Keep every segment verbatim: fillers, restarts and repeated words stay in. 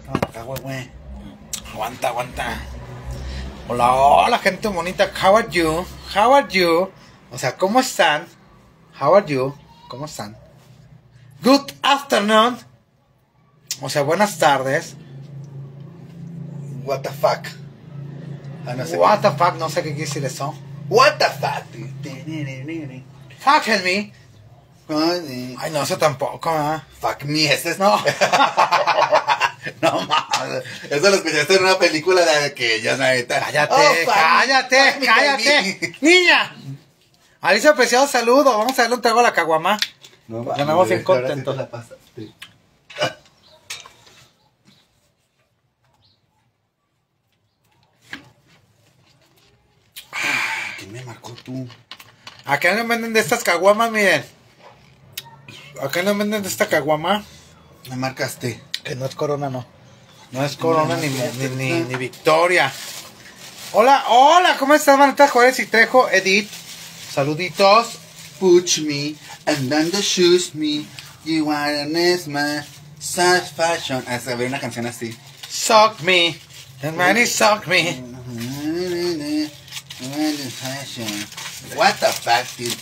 Acá, güey, güey. Aguanta, aguanta. Hola, hola, gente bonita. How are you? How are you? O sea, ¿cómo están? How are you? ¿Cómo están? Good afternoon. O sea, buenas tardes. What the fuck. Ah, no sé What qué. the fuck, no sé qué quiere decir eso. What the fuck. Fuck me. Ay, no, eso tampoco, ¿eh? Fuck me, ese es... No. No mames. Eso lo escuchaste en una película de que ya neta. Cállate, oh, cállate, fuck cállate. Me, Niña. Alicia Preciado, saludo. Vamos a darle un trago a la caguama. No mames. Ganamos bien contentos. Sí la pasaste. ¿Quién me marcó tú? Acá no venden de estas caguamas, miren. Acá no venden de esta caguama. Me marcaste. Que no es Corona, no. No es Corona no, ni, ni, ni, ni, ni Victoria. Hola, hola, ¿cómo estás, manita Juárez y Trejo? Edith, saluditos. Push me, and then the shoes me. You are an esma, such fashion. A ver, una canción así. Suck me, and man is suck me. What the fuck?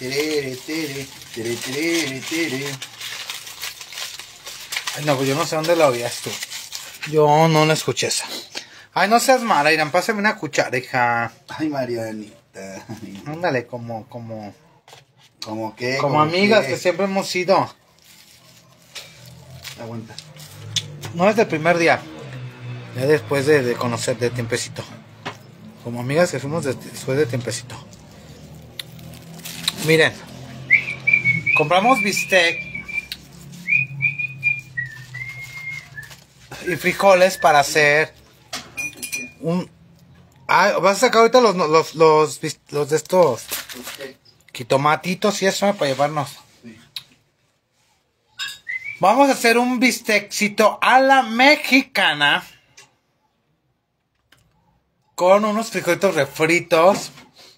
Ay, no, pues yo no sé dónde la oías tú. Yo no la escuché esa. Ay, no seas mala, Irán, pásame una cuchara, hija. Ay, Marianita. Ándale, como, como... ¿Como qué? Como amigas qué? Que siempre hemos sido. Aguanta. No es del primer día. Ya después de, de conocer de tiempecito. Como amigas que fuimos de, después de tiempecito. Miren. Compramos bistec. Y frijoles para hacer un... Ah, vas a sacar ahorita los, los, los, los de estos quitomatitos y eso para llevarnos. Sí. Vamos a hacer un bisteccito a la mexicana con unos frijolitos refritos.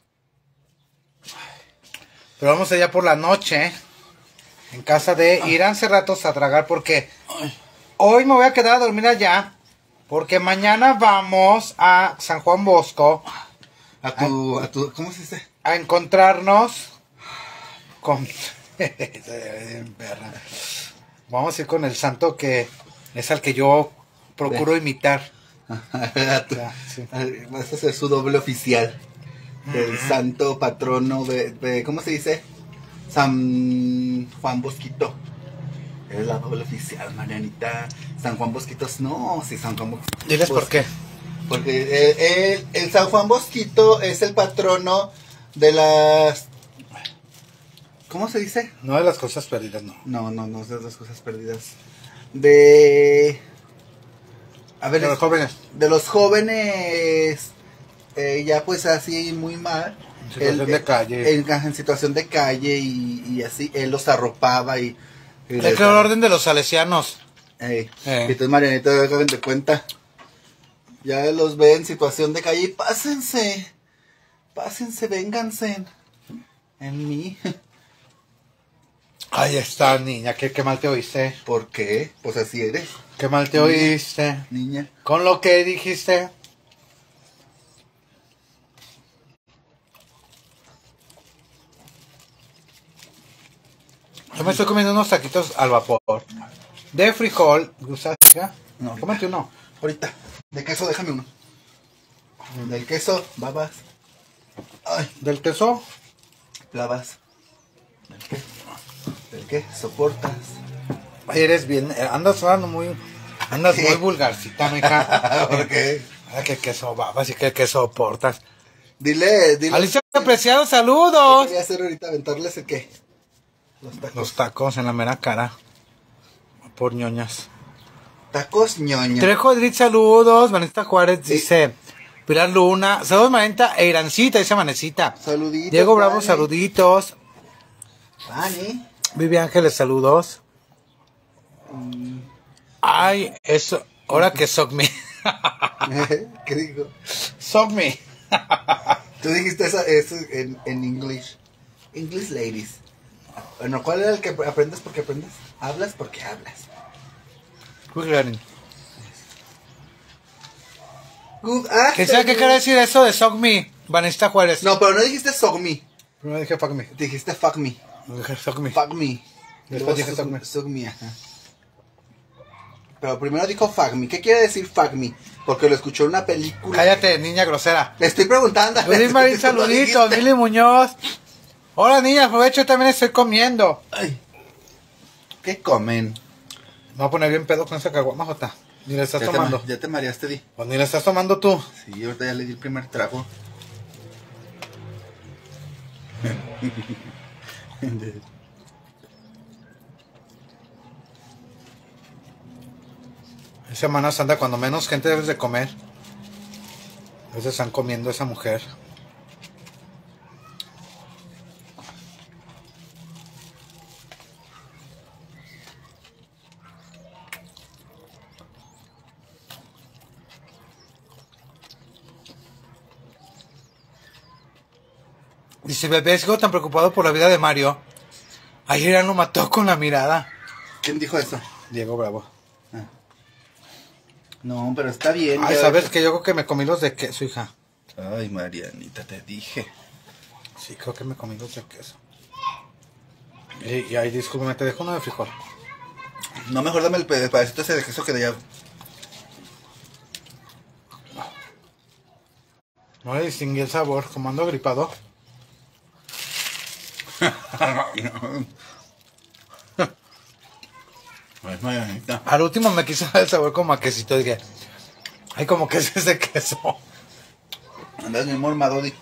Pero vamos allá por la noche en casa de Irán Cerratos a tragar porque... Hoy me voy a quedar a dormir allá, porque mañana vamos a San Juan Bosco. A tu, a, a tu, ¿cómo se dice? A encontrarnos con... Vamos a ir con el santo que es al que yo procuro de... imitar. Sí. Vas a ser su doble oficial. Del uh-huh. santo patrono de, de, ¿cómo se dice? San Juan Bosquito. Es la doble oficial, Marianita. San Juan Bosquitos, no, sí, San Juan Bosquito. Diles por qué. Porque el, el, el San Juan Bosquito es el patrono de las... ¿Cómo se dice? No de las cosas perdidas, no. No, no, no es de las cosas perdidas. De... A ver, de los jóvenes. De los jóvenes, eh, ya pues así muy mal. En situación el, de calle. En, en situación de calle y, y así, él los arropaba y... Es que el orden de los salesianos. Ey, eh. Y entonces Marianita, hagan de cuenta. Ya los ve en situación de calle y pásense. Pásense, vénganse en, en mí. Ahí está, niña, ¿qué, qué mal te oíste? ¿Por qué? Pues así eres. ¿Qué mal te niña, oíste? Niña. Con lo que dijiste. Yo me estoy comiendo unos taquitos al vapor. De frijol. ¿Gustas? No. Cómete uno. Ahorita. De queso, déjame uno. Del queso, babas. Ay. ¿Del queso? Babas. ¿Del qué? ¿Del qué? Soportas. Ay, eres bien. Andas hablando muy. Andas ¿Qué? Muy vulgarcita, mija. ¿Por qué? Ay, que queso babas y que queso soportas. Dile, dile. Alicia Apreciado, saludos. ¿Qué voy a hacer ahorita? ¿Aventarles el qué? Los tacos. Los tacos en la mera cara. Por ñoñas. Tacos ñoñas. Trejo Edith, saludos. Vanessa Juárez sí. Dice. Pilar Luna. Saludos, Manita. E Irancita, dice Manecita. Saluditos. Diego Bravo, Vani. Saluditos. Vani. Vivi Ángeles, saludos. Mm. Ay, eso. Ahora que sock me. ¿Qué digo? Sock me. Tú dijiste eso, eso en, en English. English ladies. Bueno, ¿cuál era el que aprendes porque aprendes? Hablas porque hablas. Quick learning. Good afternoon. ¿Qué sabe qué quiere decir eso de Suck Me? Vanessa Juárez. No, pero no dijiste Suck Me. Primero dije Fuck Me. Dijiste Fuck Me. Dije Suck Me. Fuck Me. Después dije Suck Me. Suck Me, ajá. Pero primero dijo Fuck Me. ¿Qué quiere decir Fuck Me? Porque lo escuchó en una película. Cállate, niña grosera. Le estoy preguntando. Luis Marín, saluditos. Mili Muñoz. Hola, niña, aprovecho, también estoy comiendo. Ay. ¿Qué comen? Me voy a poner bien pedo con esa caguama, Jota. Ni le estás Ya te, tomando. ma- ya te mareaste, Di. Pues ni le estás tomando tú. Sí, ahorita ya le di el primer trago. Es Semana Santa, cuando menos gente debes de comer. A veces están comiendo esa mujer. Dice, bebé, sigo tan preocupado por la vida de Mario. Ayer ya lo mató con la mirada. ¿Quién dijo eso? Diego Bravo. Ah. No, pero está bien. Ay, ya- ¿sabes que yo creo que me comí los de queso, hija? Ay, Marianita, te dije. Sí, creo que me comí los de queso. Y, y ahí, discúlpeme, te dejo uno de frijol. No, mejor dame el pedacito ese de queso que de allá. No le distinguí el sabor, como ando gripado. Pues Marianita. Al último me quiso dar el sabor como a quesito. Dije, ay, como que es ese queso. Andas muy mormado, Di.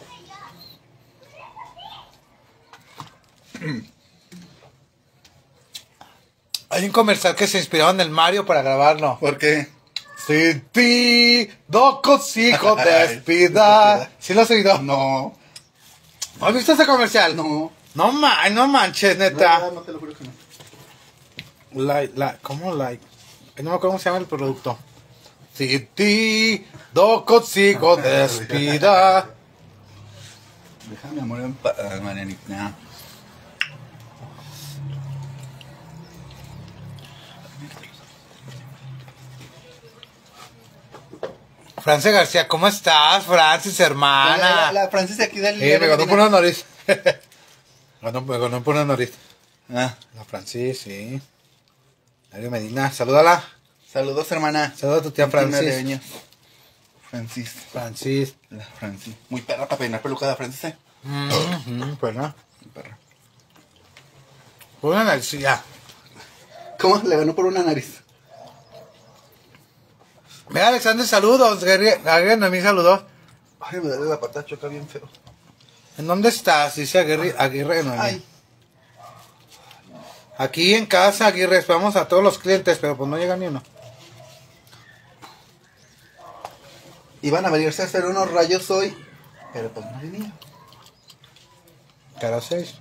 Hay un comercial que se inspiró en el Mario para grabarlo. ¿Por qué? Si ti do consigo despida. ¿Sí lo has oído? No. ¿Has visto ese comercial? No. No, man, no manches, neta. No, no te lo juro que no. Like, like, ¿cómo like? No me acuerdo cómo se llama el producto. Si ti do consigo despida. Déjame amor en paz, Marianita. Francis García, ¿cómo estás, Francis, hermana? La, la, la Francis de aquí del... Sí, me ganó por una nariz. Ganó- me ganó por una nariz. Ah, La Francis, sí. Dario Medina, salúdala. saludos, hermana. Saluda a tu tía Última de Francis. año. Francis. Francis. La Francis. Muy perra para peinar peluca de Francis, ¿eh? Mm, pues no. Muy perra. Por una nariz, sí, ya. ¿Cómo? Le ganó por una nariz. Mira, Alexander, saludos. Aguirre Noemí, saludos. Ay, me duele la pata choca bien feo. ¿En dónde estás? Dice Aguirre, Aguirre Noemí. Ay. Aquí en casa, Aguirre, esperamos a todos los clientes, pero pues no llega ni uno. Iban a venirse a hacer unos rayos hoy, pero pues no venía. Cara seis.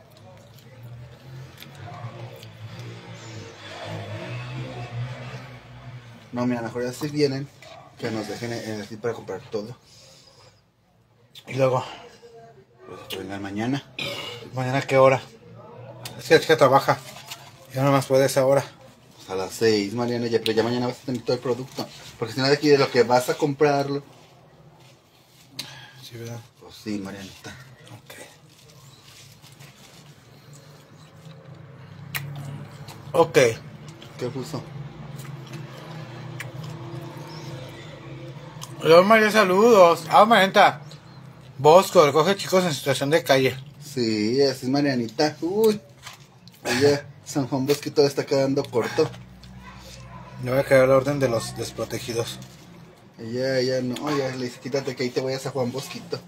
No, mira, mejor ya si vienen, que nos dejen eh, así para comprar todo. Y luego, Pues que vengan mañana. ¿mañana qué hora? Es que es que trabaja. Ya no más puede esa hora. Pues a las seis, Mariana, ya, pero ya mañana vas a tener todo el producto. Porque si no de aquí de lo que vas a comprarlo. Sí, ¿verdad? Pues sí, Marianita. Ok. Ok. ¿Qué puso? Hola María, saludos. Ah, Marianta. Bosco, recoge chicos en situación de calle. Sí, así es Marianita. Uy. Ella, San Juan Bosquito está quedando corto. Le voy a crear la orden de los desprotegidos. Ella, ella no, ya le dice, quítate que ahí te vayas a Juan Bosquito.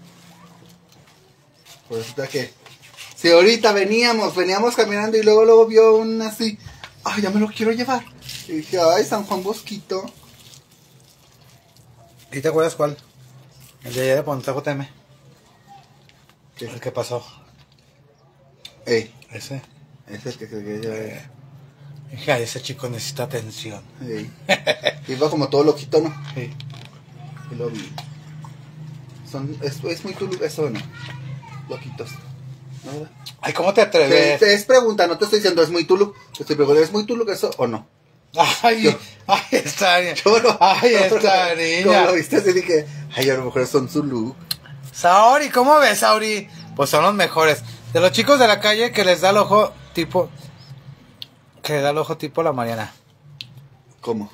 Pues resulta que... Si ahorita veníamos, veníamos caminando y luego luego vio un así... Ay, ya me lo quiero llevar. Y dije, ay, San Juan Bosquito. ¿Y te acuerdas cuál? El de allá de Ponta J M. ¿Qué? El que pasó. Ey, Ese. ese es el que se que Dije, ay, ese chico necesita atención. Ey. Iba como todo loquito, ¿no? Sí. Y lo vi. Son, es, es muy tulu, eso no. Loquitos. ¿No, verdad? Ay, ¿cómo te Te, atreves? te es pregunta, no te estoy diciendo es muy tulu. Te estoy preguntando, ¿es muy tulu eso o no? Ay, Yo- ay, esta niña. Yo lo- Ay, esta niña. Como lo viste así dije, ay, a lo mejor son su look. Saori, ¿cómo ves, Saori? Pues son los mejores. De los chicos de la calle que les da el ojo tipo... Que le da el ojo tipo la Mariana. ¿Cómo?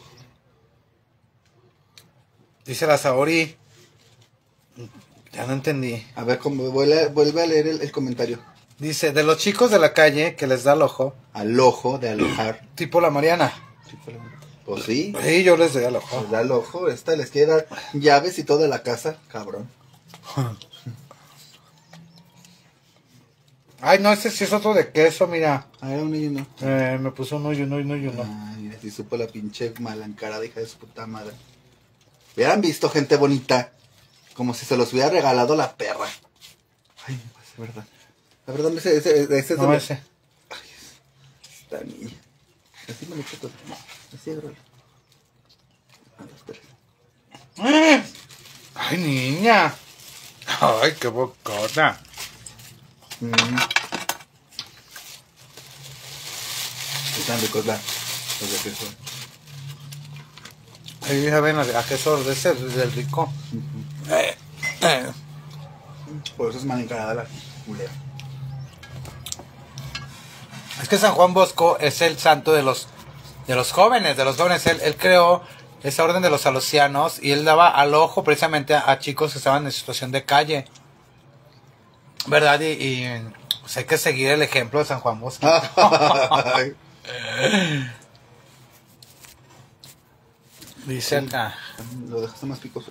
Dice la Saori. Ya no entendí. A ver, ¿cómo? Vuelve, a- vuelve a leer el, el comentario. Dice, de los chicos de la calle que les da el ojo Al ojo, de alojar. tipo la Mariana. Pues sí, Sí, yo les doy al ojo. les da el ojo. Esta les quiere dar llaves y todo de la casa, cabrón. Ay, no, ese sí es otro de queso, mira. A ver, uno y uno. Eh, me puso uno y uno y uno y uno. Ay, así supo la pinche malancarada hija de su puta madre. Hubieran visto gente bonita, como si se los hubiera regalado la perra. Ay, no puede ser verdad. La verdad, ese, ese, ese es de No, los- ese. Esta niña. Así me lo echo todo. Así agárralo. A ver, espera. Ay, niña. Ay, qué bocota. Mm. Están ricos la, los de queso. Ahí ya ven a queso de ese, del rico. Eh, eh. Por eso es mal encarada la culera. Es que San Juan Bosco es el santo de los de los jóvenes, de los jóvenes. Él, él creó esa orden de los salesianos y él daba al ojo precisamente a, a chicos que estaban en situación de calle. ¿Verdad? Y, y pues hay que seguir el ejemplo de San Juan Bosco. Ay, Dice acá. lo dejaste más picoso.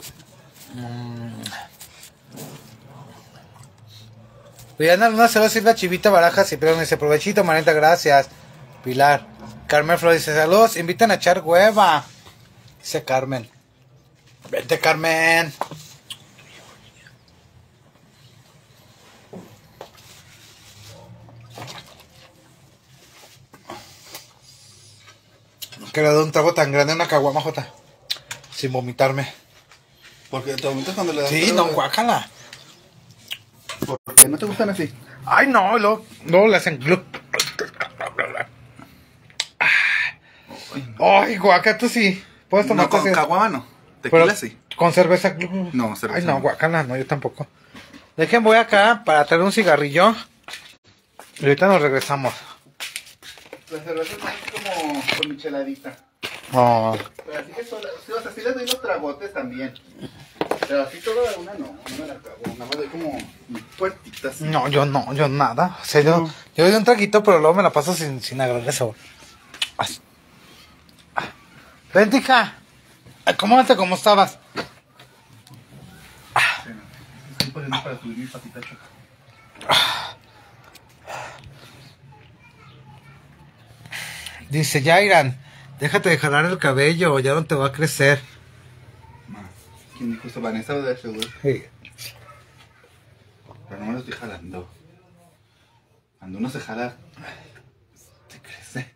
Pidiendo una saludos Silvia Chivita Barajas y pero dice provechito, manita, gracias. Pilar. Carmen Flores dice saludos, invitan a echar hueva. Dice Carmen. Vente, Carmen. Que le doy un trago tan grande a una caguama, Jota. Sin vomitarme. Porque te vomitas cuando le das. Sí, no, guácala. ¿Por qué no te gustan así? Ay, no, luego, luego le hacen glup. Ay, guaca, tú sí. Puedes tomar No, con caguama no. Tequila sí. Con cerveza. glup. No, cerveza Ay, no, no. guacala, no, yo tampoco. Dejen, voy acá para traer un cigarrillo. Y ahorita nos regresamos. La cerveza es más como con micheladita. Oh. Pero así que sola, sí, o sea, sí les doy los tragotes también. Pero así toda de una no, no me la cago. Nada más doy como puertitas. No, yo no, yo nada. O sea, yo, No. yo doy un traguito, pero luego me la paso sin, sin agarrarle sabor. Ay. Ah. Vente, hija. Acomódate como estabas. Estoy poniendo para subir mi patita choca. Dice Jairan, déjate de jalar el cabello, ya no te va a crecer. ¿Quién dijo eso? Vanessa de seguro. Sí. Pero no me lo estoy jalando. Cuando uno se jala, se crece.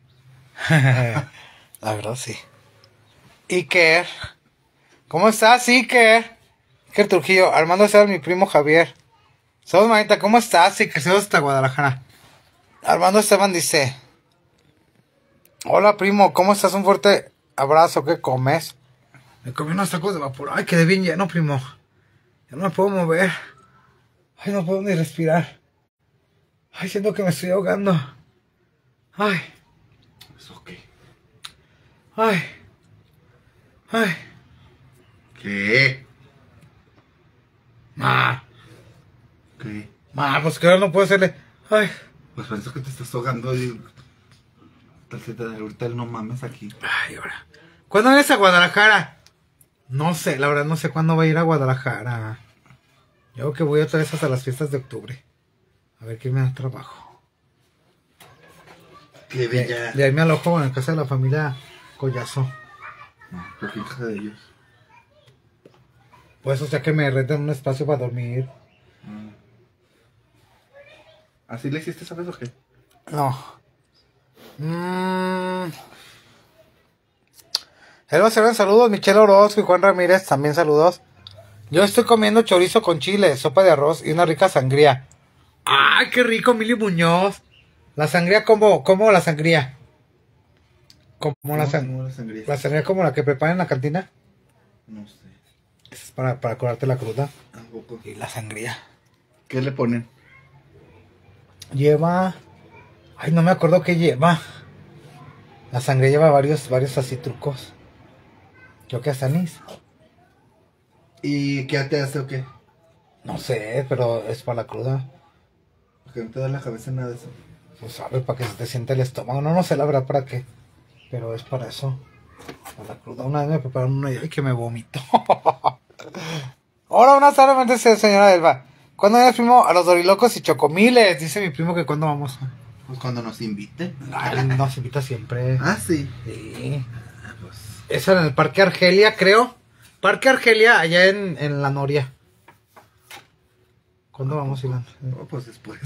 La verdad, sí. Iker. ¿Cómo estás, Iker? Iker Trujillo. Armando César, mi primo Javier. Saludos, manita. ¿Cómo estás? Iker, saludos hasta Guadalajara. Armando Esteban dice: hola, primo. ¿Cómo estás? Un fuerte abrazo. ¿Qué comes? Me comí unos tacos de vapor. Ay, quedé bien lleno, primo. Ya no me puedo mover. Ay, no puedo ni respirar. Ay, siento que me estoy ahogando. Ay. ¿Eso qué? Ay. Ay. ¿Qué? Ma. ¿Qué? Ma, pues que ahora no puedo hacerle. Ay. Pues pienso que te estás ahogando y... Tal se te da ahorita el no mames aquí. Ay, ahora. ¿Cuándo vienes a Guadalajara? No sé, la verdad no sé cuándo voy a ir a Guadalajara. Yo creo que voy otra vez hasta las fiestas de octubre. A ver quién me da trabajo. Qué bella. De, de ahí me alojo en la casa de la familia Collazo. No, pero qué hija de ellos. Pues o sea que me rentan un espacio para dormir. ¿Así le hiciste, sabes o qué? No. Mmm. Elba Cerón, saludos. Michelle Orozco y Juan Ramírez, también saludos. Yo estoy comiendo chorizo con chile, sopa de arroz y una rica sangría. ¡Ay, qué rico, Mili Muñoz! La sangría, ¿cómo? ¿Cómo la sangría? Como la, ¿Cómo- sang cómo la sangría? la sangría como la que preparan en la cantina. No sé. Esa es para, para curarte la cruda. Tampoco. Y la sangría. ¿Qué le ponen? Lleva... Ay, no me acuerdo qué lleva. La sangre lleva varios, varios así trucos. Creo que hasta anís. ¿Y qué te hace o qué? No sé, pero es para la cruda. Porque no te da la cabeza nada de eso. Pues sabe, para que se te sienta el estómago. No, no sé la verdad para qué. Pero es para eso. Para la cruda. Una vez me prepararon una y que me vomito. Hola, buenas tardes, señora Elba. ¿Cuándo vienes, primo? A los dorilocos y chocomiles. Dice mi primo que cuándo vamos. Pues cuando nos invite. Ay, nos invita siempre. Ah, sí. Sí. Ah, pues. Eso en el Parque Argelia, creo. Parque Argelia, allá en, en La Noria. ¿Cuándo vamos, Iván? Oh, pues después.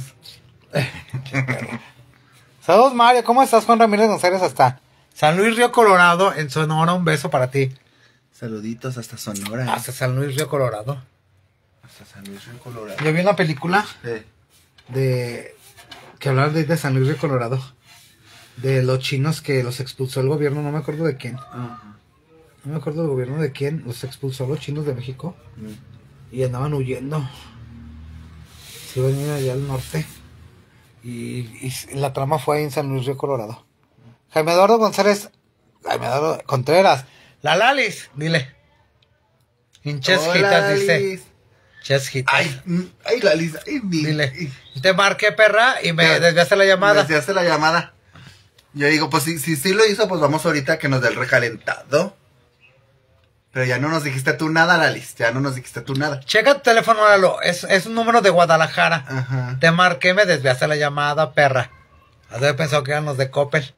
Saludos, Mario. ¿Cómo estás, Juan Ramírez González? Hasta San Luis Río Colorado, en Sonora. Un beso para ti. Saluditos hasta Sonora. ¿eh? Hasta San Luis Río Colorado. Hasta San Luis Río Colorado. Yo vi una película Eh. de que hablaba de, de San Luis Río Colorado. De los chinos que los expulsó el gobierno, no me acuerdo de quién. Ajá. No me acuerdo del gobierno de quién. Los expulsó a los chinos de México. Mm. Y andaban huyendo. Se iban a ir allá al norte. Y, y la trama fue ahí en San Luis Río Colorado. Jaime Eduardo González. Jaime Eduardo Contreras. La Lalis, dile. En Chesquitas dice. Liz. Chesquitas. Ay, mm, ay, la Liz. Ay, mi- Dile. ay. Te marqué, perra, y me Ya. desviaste la llamada. Desde hace la llamada. Yo digo, pues si, si sí lo hizo, pues vamos ahorita que nos dé el recalentado. Pero ya no nos dijiste tú nada, Lalis. Ya no nos dijiste tú nada. Checa tu teléfono, Lalo. Es, es un número de Guadalajara. Ajá. Te marqué, me desviaste la llamada, perra. Has de haber pensado que eran los de Coppel.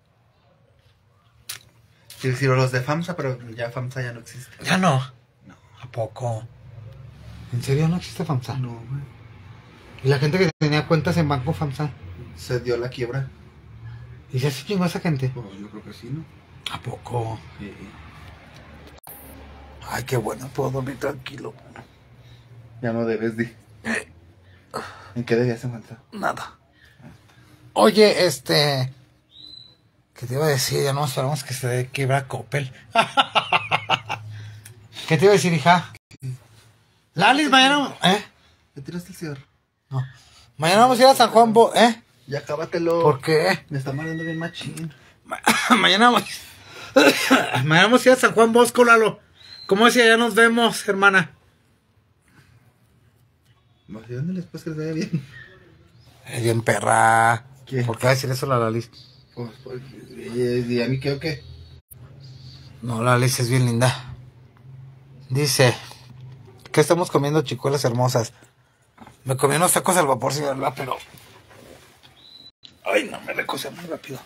Sí, sí, los de FAMSA, pero ya FAMSA ya no existe. Ya no. No. ¿A poco? ¿En serio no existe FAMSA? No, güey. Y la gente que tenía cuentas en Banco FAMSA. Se dio la quiebra. ¿Y se hace chingó esa gente? Pues yo creo que sí, ¿no? ¿A poco? Sí. Ay, qué bueno, puedo dormir tranquilo. Ya no debes de. ¿En qué debías encontrar? Nada. Oye, este... ¿Qué te iba a decir? Ya no esperamos que se dé quiebra Coppel. ¿Qué te iba a decir, hija? Lalis, mañana... ¿Eh? ¿Le tiraste el cigarro? No. Mañana vamos a ir a San Juan, Bo... ¿eh? Ya cábatelo. ¿Por qué? Me está mareando bien machín. Ma- mañana vamos... mañana vamos a ir a San Juan Bosco, Lalo. ¿Cómo decía? Ya nos vemos, hermana. Más de dónde después que les vaya bien. Es bien perra. ¿Qué? ¿Por qué va a decir eso la Lalis? Pues, pues, ¿y, y a mí qué o qué? No, la Lalis es bien linda. Dice... ¿Qué estamos comiendo, chicuelas hermosas? Me comí unos tacos al vapor, sí, ¿verdad? Pero... Ay, no, me recosé muy rápido.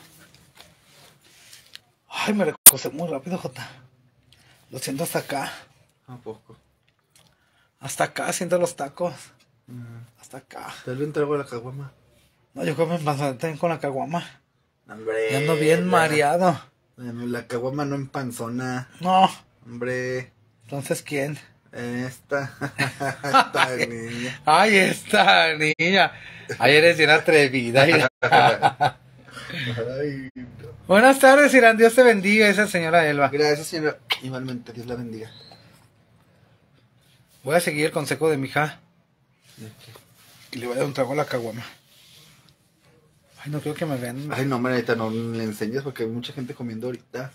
Ay, me recosé muy rápido, Jota. Lo siento hasta acá. ¿A poco? Hasta acá siento los tacos. Hasta acá. Te lo entrego a la caguama. No, yo como me pasé también con la caguama. Hombre. Ya ando bien ya. mareado. La caguama no empanzona. No, Hombre. entonces ¿quién? Esta. Esta niña. Ay, esta niña. Ay, eres bien atrevida. Mira. Ay, no. Buenas tardes, Irán. Dios te bendiga, esa señora Elba. Gracias, señora. Igualmente, Dios la bendiga. Voy a seguir el consejo de mi hija. Y le voy a dar un trago a la caguama. Ay, no creo que me vean. Ay, no, hombre, ahorita no le enseñes porque hay mucha gente comiendo ahorita.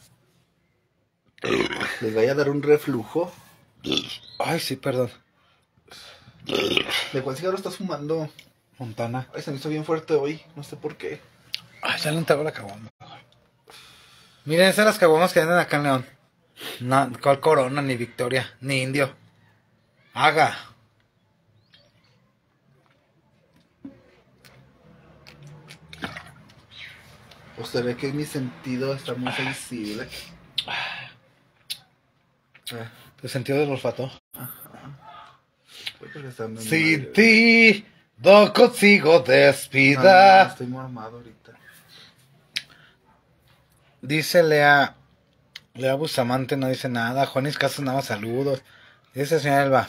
Les vaya a dar un reflujo. Ay, sí, perdón. ¿De cuál cigarro estás fumando? Montana. Ay, se me hizo bien fuerte hoy. No sé por qué. Ay, dale un trago a la caguama. Miren, esas son las caguamas que venden acá en León. No, ¿cuál Corona, ni Victoria, ni Indio? Haga. O se ve que mi sentido está muy sensible. Ah, ¿Tu sentido del olfato? pues porque está muy Sin mal. ti, no consigo No, no, despida. estoy muy armado ahorita. Dice Lea. Lea Bustamante no dice nada. Juanis Casas nada más saludos. Dice señora Elba.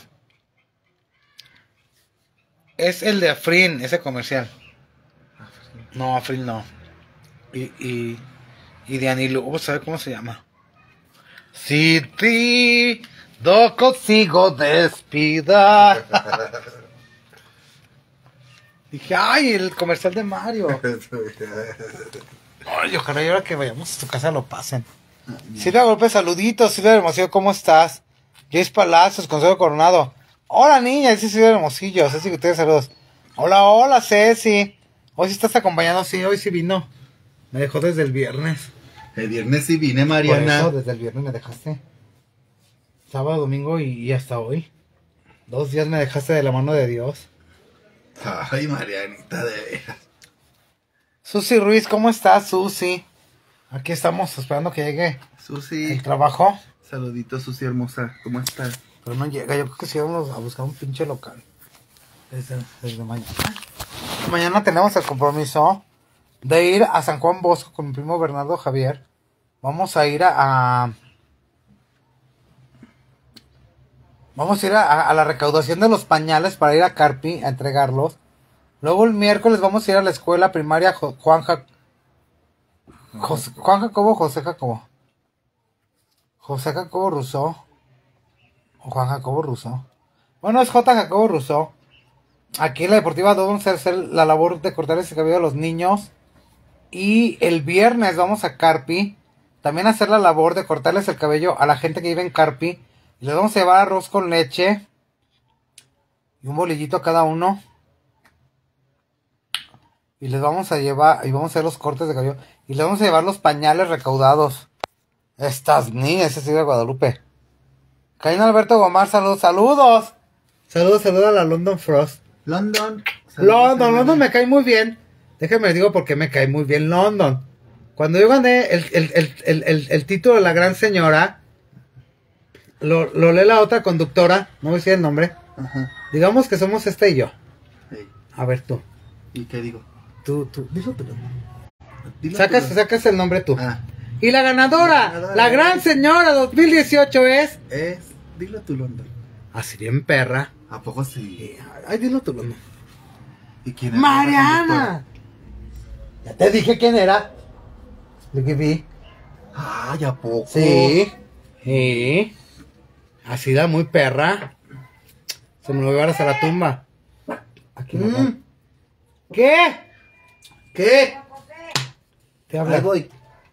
Es el de Afrin, ese comercial. No, Afrin no. Y, y, Y de Anilú, ¿sabe cómo se llama? Si ti do consigo despida. Dije, ay, el comercial de Mario. Ay, ojalá y ahora que vayamos a tu casa lo pasen. Silvia Golpe, saluditos. Silvia Hermosillo, ¿cómo estás? Jace Palacios, Consuelo Coronado. Hola, niña, dice Silvia Hermosillo. Ceci Gutiérrez, saludos. Hola, hola, Ceci. Hoy sí estás acompañando, sí, hoy sí vino. Me dejó desde el viernes. El viernes sí vine, Mariana. Por eso, desde el viernes me dejaste. Sábado, domingo y, y hasta hoy. Dos días me dejaste de la mano de Dios. Ay, Marianita, de veras. Susi Ruiz, ¿cómo estás, Susi? Aquí estamos esperando que llegue Susi. el trabajo. Saluditos, Susi hermosa. ¿Cómo estás? Pero no llega, yo creo que sí vamos a buscar un pinche local. Desde, desde mañana. Mañana tenemos el compromiso de ir a San Juan Bosco con mi primo Bernardo Javier. Vamos a ir a... a vamos a ir a, a la recaudación de los pañales para ir a Carpi a entregarlos. Luego el miércoles vamos a ir a la escuela primaria Jo- Juan, Ja- Jos- Juan Jacobo, José Jacobo. José Jacobo Rousseau. O Juan Jacobo Rousseau. Bueno, es J. Jacobo Rousseau. Aquí en la Deportiva dos vamos a hacer la labor de cortarles el cabello a los niños. Y el viernes vamos a Carpi. También a hacer la labor de cortarles el cabello a la gente que vive en Carpi. Y les vamos a llevar arroz con leche. Y un bolillito a cada uno. Y les vamos a llevar, y vamos a hacer los cortes de cabello. Y les vamos a llevar los pañales recaudados. Estas niñas, ese sí de Guadalupe. Karina Alberto Gomar, saludos, saludos. Saludos, saludos a la London Frost. London. London, London me cae muy bien. Déjenme les digo por qué me cae muy bien London. Cuando yo gané el, el, el, el, el, el título de la gran señora, lo, lo lee la otra conductora, no voy a decir el nombre. Ajá. Digamos que somos este y yo. Hey. A ver tú. ¿Y qué digo? Tú, tú, dilo tú. Dilo Sacas, tú. sacas el nombre tú. Ah. Y la ganadora, La ganadora la gran es- señora dos mil dieciocho es... Es. Dilo tú, London. Así bien perra. ¿A poco sí? Ay, dilo tú, London. ¿Y quién es? ¡Mariana! Ya te dije quién era. Look at me. Ay, ¿a poco? Sí. Sí. Así da muy perra. Se me lo voy a llevar hasta la tumba. Aquí no. Mm. ¿Qué? ¿Qué? Te habla. Ahí voy.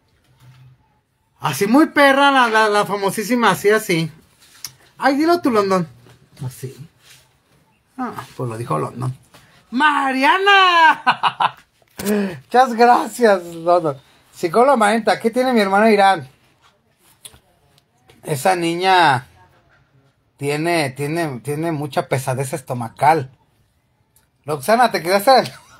Así muy perra, la, la, la famosísima, así, así. Ay, dilo tú, London. Así. Ah, pues lo dijo London. ¡Mariana! Muchas gracias, London. Psicóloga Marenta, ¿qué tiene mi hermana Irán? Esa niña tiene, tiene, tiene mucha pesadez estomacal. Roxana, ¿te quedaste?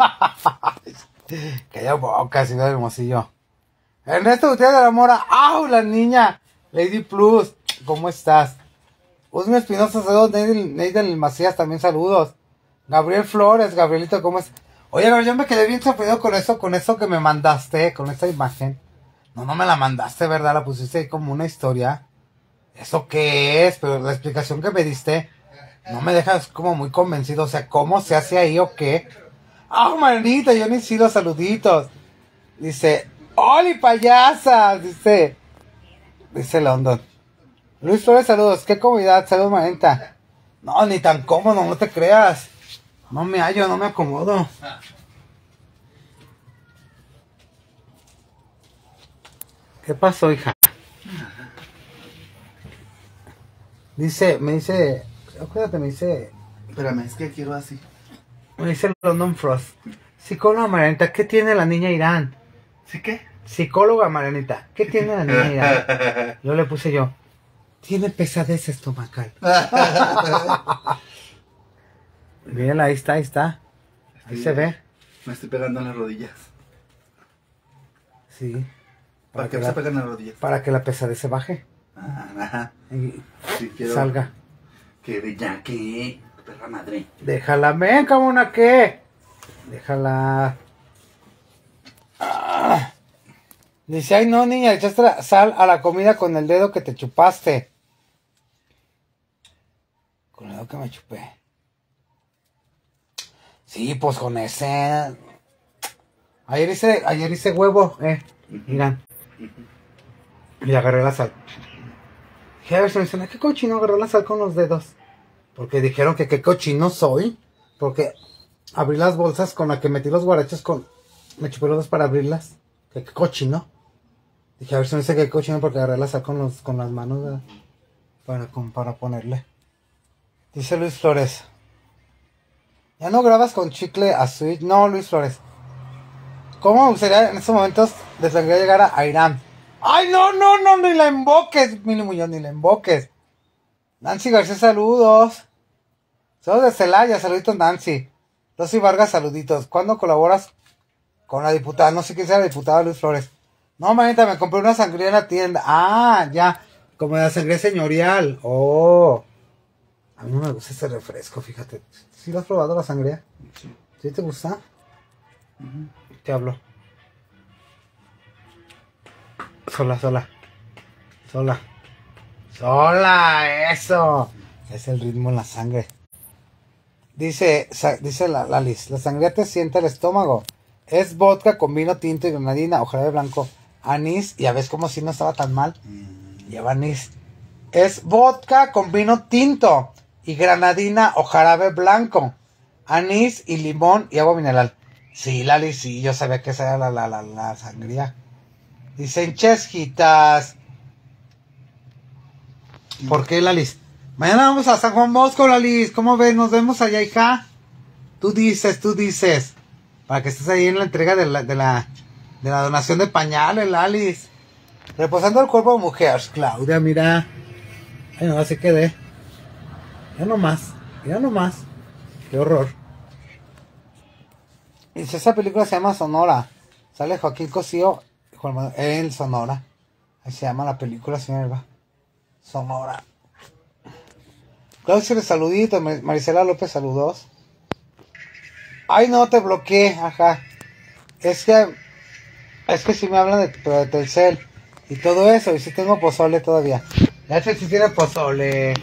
Calla boca, Silvia Hermosillo. Ernesto Gutiérrez de la Mora. ¡Au, la niña! Lady Plus, ¿cómo estás? Usme Espinosa, saludos. Neidel Macías, también saludos. Gabriel Flores, Gabrielito, ¿cómo es? Oye, Gabriel, yo me quedé bien sorprendido con eso, con eso que me mandaste, con esta imagen. No, no me la mandaste, ¿verdad? La pusiste ahí como una historia. ¿Eso qué es? Pero la explicación que me diste no me dejas como muy convencido. O sea, ¿cómo se hace ahí o qué? ¡Ah, manita! Yo ni sí los saluditos. Dice, ¡Oli, payasas! Dice, dice London. Luis Flores, saludos. ¿Qué comodidad? Saludos, manita. No, ni tan cómodo, no te creas. No me hallo, no me acomodo. ¿Qué pasó, hija? Dice, me dice, acuérdate, me dice, Espérame, es que quiero así. me dice London Frost. Psicóloga Marianita, ¿qué tiene la niña Irán? ¿Sí qué? Psicóloga Marianita, ¿qué tiene la niña Irán? Yo le puse yo, tiene pesadez estomacal. Bien, ahí está, ahí está. Ahí Sí. se ve. Me estoy pegando en las rodillas. Sí. ¿Para qué que se la, pegan las rodillas? para que la pesadez se baje Ah, ajá. y Sí, quiero salga. que de ya que perra madre. Déjala, ven, cabona, ¿qué? Déjala. Ah. Dice, ay no, niña, le echaste la sal a la comida con el dedo que te chupaste. Con el dedo que me chupé. Sí, pues con ese. Ayer hice, ayer hice huevo, eh. Miran. Y agarré la sal. Dije, a ver, se me dice, ¿qué cochino agarró la sal con los dedos? Porque dijeron que qué cochino soy. Porque abrí las bolsas con la que metí los guaraches con... Me chupé los dedos para abrirlas. Que qué cochino. Dije, a ver si me dice que qué cochino porque agarré la sal con, los, con las manos, ¿verdad? Para, con, para ponerle. Dice Luis Flores. ¿Ya no grabas con chicle a Switch? No, Luis Flores. ¿Cómo me gustaría en estos momentos de sangre llegar a Irán? ¡Ay, no, no, no! Ni la invoques, Mili Muñoz, ni la invoques. Nancy García, saludos. Saludos de Celaya, saluditos Nancy. Rosy Vargas, saluditos. ¿Cuándo colaboras con la diputada? No sé quién sea la diputada Luis Flores. No, manita, me compré una sangría en la tienda. Ah, ya. Como la sangría señorial. Oh. A mí no me gusta ese refresco, fíjate. ¿Sí lo has probado la sangría? Sí. ¿Sí te gusta? Uh-huh. Te hablo. Sola, sola. Sola. Sola, eso. Es el ritmo en la sangre. Dice, sa, dice la, la Liz, la sangría te sienta el estómago. Es vodka con vino tinto y granadina, o jarabe blanco, anís, y a ver cómo si no estaba tan mal. Mm. Lleva anís. Es vodka con vino tinto y granadina o jarabe blanco, anís y limón y agua mineral. Sí, Lali, sí, yo sabía que esa era la, la, la, la sangría. Dicen chesquitas. ¿Por qué, Lalis? Mañana vamos a San Juan Bosco, Lalis. ¿Cómo ves? Nos vemos allá, hija. Tú dices, tú dices. Para que estés ahí en la entrega de la, de la, de la donación de pañales, Lalis. Reposando el cuerpo de mujer. Claudia, mira. Ay, no, así quedé. Ya no más. Ya no más. Qué horror. Y si esa película se llama Sonora. Sale Joaquín Cosío en Sonora. Ahí se llama la película, señora. Sonora. Claudia, saludito. Marisela López, saludos. Ay, no, te bloqueé. Ajá. Es que... Es que si me hablan de, de Telcel y todo eso. Y si tengo pozole todavía. Ya sé si tiene pozole.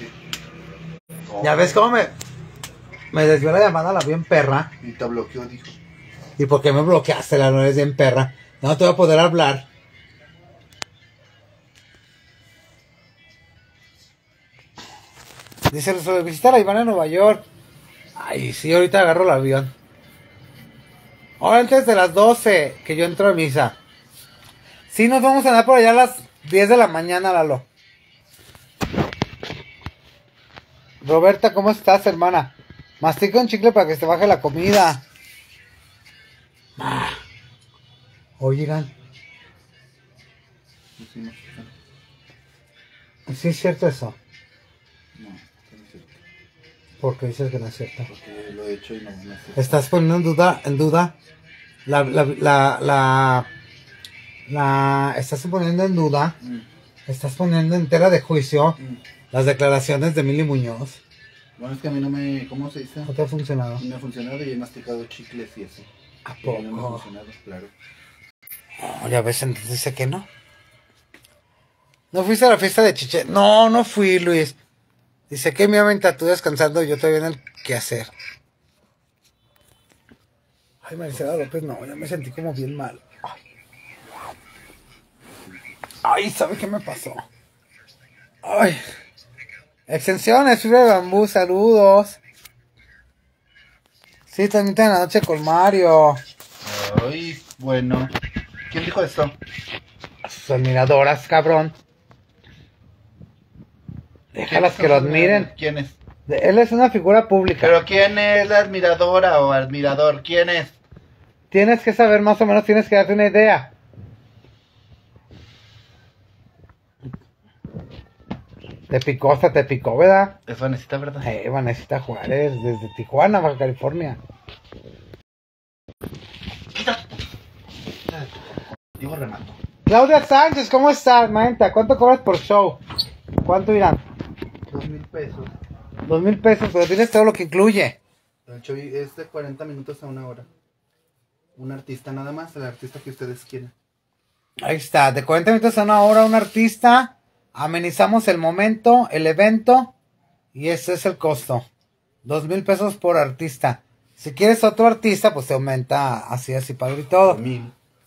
Ya ves cómo me... Me desvió la llamada la bien perra. Y te bloqueó, dijo. ¿Y por qué me bloqueaste? La no eres bien perra. No te voy a poder hablar. Dice, visita a la Ivana en Nueva York. Ay, sí, ahorita agarro el avión. Ahora antes de las doce, que yo entro a misa. Sí, nos vamos a andar por allá a las diez de la mañana, Lalo. Roberta, ¿cómo estás, hermana? Mastica un chicle para que se baje la comida. Ah. Oigan. ¿Sí es cierto eso? No, no es cierto. ¿Por qué dices que no es cierto? Porque lo he hecho y no, no es cierto. ¿Estás poniendo en duda, en duda la, la, la, la, la, estás poniendo en duda, mm. estás poniendo en tela de juicio mm. las declaraciones de Mili Muñoz? Bueno, es que a mí no me, ¿cómo se dice? ¿No te ha funcionado? No me ha funcionado y he masticado chicles y así. ¿A poco? No me ha funcionado, claro. Oh, ya ves, entonces dice que no. ¿No fuiste a la fiesta de Chiche? No, no fui, Luis. Dice que me mientras tú descansando, yo todavía en el quehacer. Ay, Marisela López, no, ya me sentí como bien mal. Ay, Ay ¿sabe qué me pasó? Ay. Extensiones, fibra de bambú, saludos. Sí, también en la noche con Mario. Ay, bueno. ¿Quién dijo esto? Sus admiradoras, cabrón. Déjalas que lo admiren. ¿Quién es? Él es una figura pública. ¿Pero quién es la admiradora o admirador? ¿Quién es? Tienes que saber más o menos, tienes que darte una idea. Te picó, hasta te picó, ¿verdad? Es Vanesita, ¿verdad? Eh, Vanesita Juárez, desde Tijuana, Baja California. Digo Renato. Claudia Sánchez, ¿cómo estás, maenta? ¿Cuánto cobras por show? ¿Cuánto irán? Dos mil pesos. Dos mil pesos, pero tienes todo lo que incluye. El show es de cuarenta minutos a una hora. Un artista nada más, el artista que ustedes quieran. Ahí está, de cuarenta minutos a una hora, un artista. Amenizamos el momento, el evento. Y ese es el costo. Dos mil pesos por artista. Si quieres otro artista, pues te aumenta así, así, padre y todo. Mil.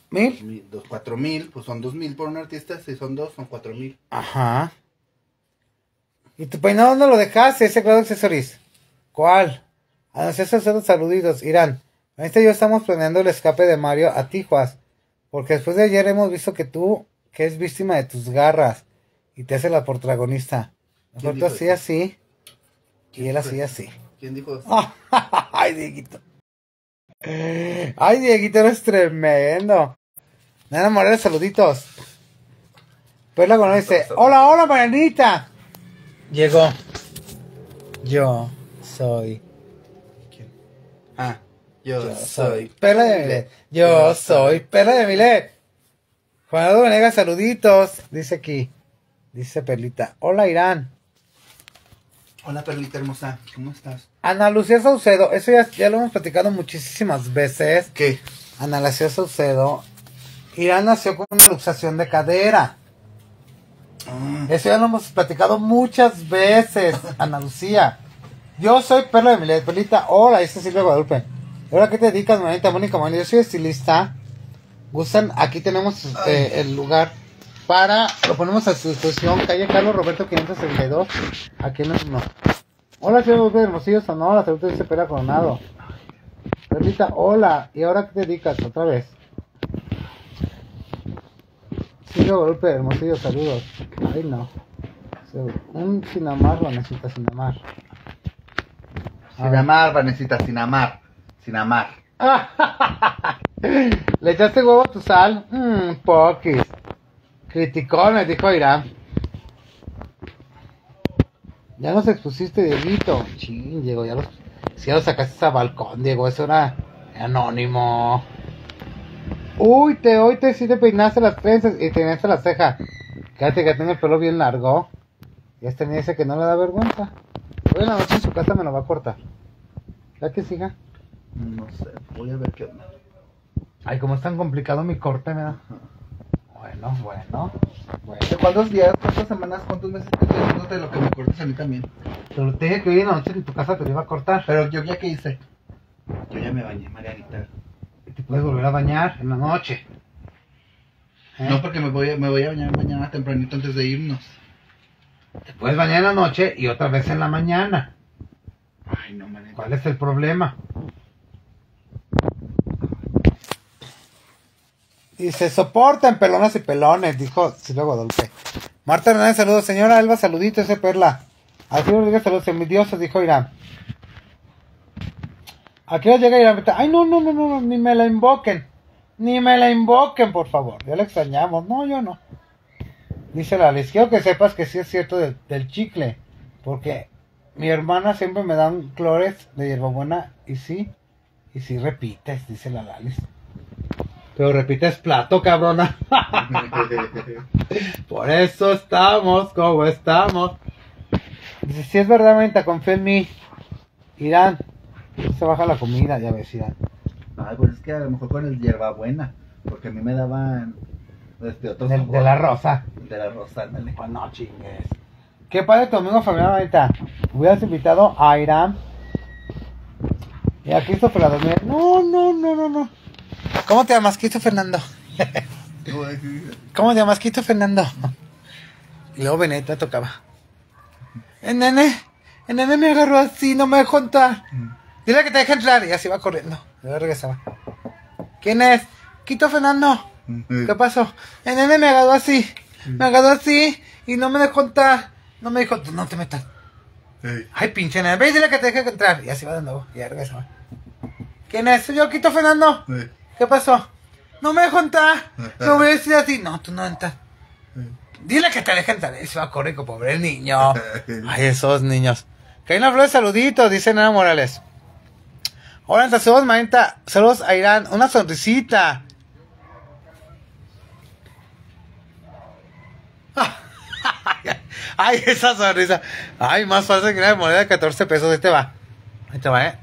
¿Mil? Mi- Dos, cuatro mil, pues son dos mil por un artista, si son dos, son cuatro mil. Ajá. ¿Y tu peinado dónde lo dejaste, ese cuadro de accesorios? ¿Cuál? A los esos saluditos, Irán. Este y yo estamos planeando el escape de Mario a Tijuas. Porque después de ayer hemos visto que tú, que es víctima de tus garras, y te hace la protagonista. Mejor tú así, así. Y él así, así. ¿Quién dijo eso? Ay, Dieguito. Ay, Dieguito, eres tremendo. Nada, Morales, saluditos. Pues luego nos dice, hola, hola, Marianita. Llegó. Yo soy. ¿Quién? Ah, yo, Yo soy. soy Perla de Milet. Yo soy Perla de Milet. Juan Venegas, saluditos. Dice aquí. Dice Perlita. Hola, Irán. Hola, Perlita hermosa, ¿cómo estás? Ana Lucía Saucedo. Eso ya, ya lo hemos platicado muchísimas veces. ¿Qué? Ana Lucía Saucedo. Irán nació con una luxación de cadera. Ah, Eso ya lo hemos platicado muchas veces, Ana Lucía. Yo soy Perla de Milet, Perlita. Hola, es Silvia Guadalupe. ¿Y ahora qué te dedicas, manita Mónica Molina? Yo soy estilista. Gustan, aquí tenemos eh, el lugar para, lo ponemos a su disposición, calle Carlos Roberto quinientos setenta y dos, aquí en el uno. Hola, soy Guadalupe de Hermosillo, Sonora, saludos, dice Perla Coronado. Perlita, hola, ¿y ahora qué te dedicas? Otra vez. Silvia Guadalupe de Hermosillo, saludos. Ay, no. Un sin amar lo necesita sin amar. sin amar, Vanesita, sin amar. Sin amar. ¿Le echaste huevo a tu sal? Mmm, poquis. Criticones, dijo Irán. Ya nos expusiste, Dieguito. Chin, Diego, ya los... Si ya lo sacaste a balcón, Diego, eso era anónimo. Uy, te, hoy te sí te peinaste las trenzas y te peinaste la ceja. Quédate que tengo el pelo bien largo. Y este ni dice que no le da vergüenza. Hoy en la noche en su casa me lo va a cortar. ¿Ya que siga? No sé, voy a ver qué onda. Ay, como es tan complicado mi corte, me da. Bueno, bueno, bueno. ¿De cuántos días, cuántas semanas, cuántos meses te estoy haciendo de lo que me cortas a mí también? Pero te dije que hoy en la noche en tu casa te lo iba a cortar. Pero yo ya que hice. Yo ya me bañé, Marianita. Y te puedes volver a bañar en la noche. ¿Eh? No, porque me voy, a- me voy a bañar mañana tempranito antes de irnos. Te puedes bañar en la noche y otra vez en la mañana. Ay, no, Marianita. ¿Cuál es el problema? Y se soportan pelonas y pelones, dijo Silvia Guadalupe. Marta Hernández, saludos. Señora Elba, saluditos, ese Perla. Aquí Rodríguez, saludos. Envidiosos, dijo Irán. Aquí no llega Irán. Ay, no, no, no, no, ni me la invoquen. Ni me la invoquen, por favor. Ya la extrañamos. No, yo no. Dice la Liz, quiero que sepas que sí es cierto del, del chicle. Porque mi hermana siempre me da un clores de hierbabuena. Y sí, y sí repites, dice la Lalis. Pero repites plato, cabrona. Por eso estamos como estamos. Dice, si es verdad, Menta, confía en mí. Irán, se baja la comida, ya ves, Irán. Ay, pues es que a lo mejor con el hierbabuena. Porque a mí me daban este otro De, sabor. de la rosa. De la rosa, ándale. Pues no chingues. Qué padre tu amigo familiar, Menta. Hubieras invitado a Irán. Y a Christopher a dormir. No, no, no, no, no. ¿Cómo te llamas, Quito Fernando? ¿Cómo te llamas, Quito Fernando? Y luego Beneta tocaba. El nene, el nene me agarró así, no me dejó entrar. Dile que te deje entrar. Y así va corriendo. Y luego regresaba. ¿Quién es? Quito Fernando. ¿Qué pasó? El nene me agarró así. Me agarró así y no me dejó entrar. No me dijo, tú no te metas. Ay, pinche nene, ve y dile que te deje entrar. Y así va de nuevo. Y ya regresaba. ¿Quién es? Soy yo, Quito Fernando. Sí. ¿Qué pasó? No me dejó entrar. Lo voy a decir así. No, tú no entras. Dile que te deje entrar. Y se va a correr, pobre niño. Ay, esos niños. Karina Flores, saluditos, dice Nana Morales. Hola, saludos, Marita. Saludos a Irán. Una sonrisita. Ay, esa sonrisa. Ay, más fácil que una moneda de catorce pesos. Ahí te va. Ahí te va, eh.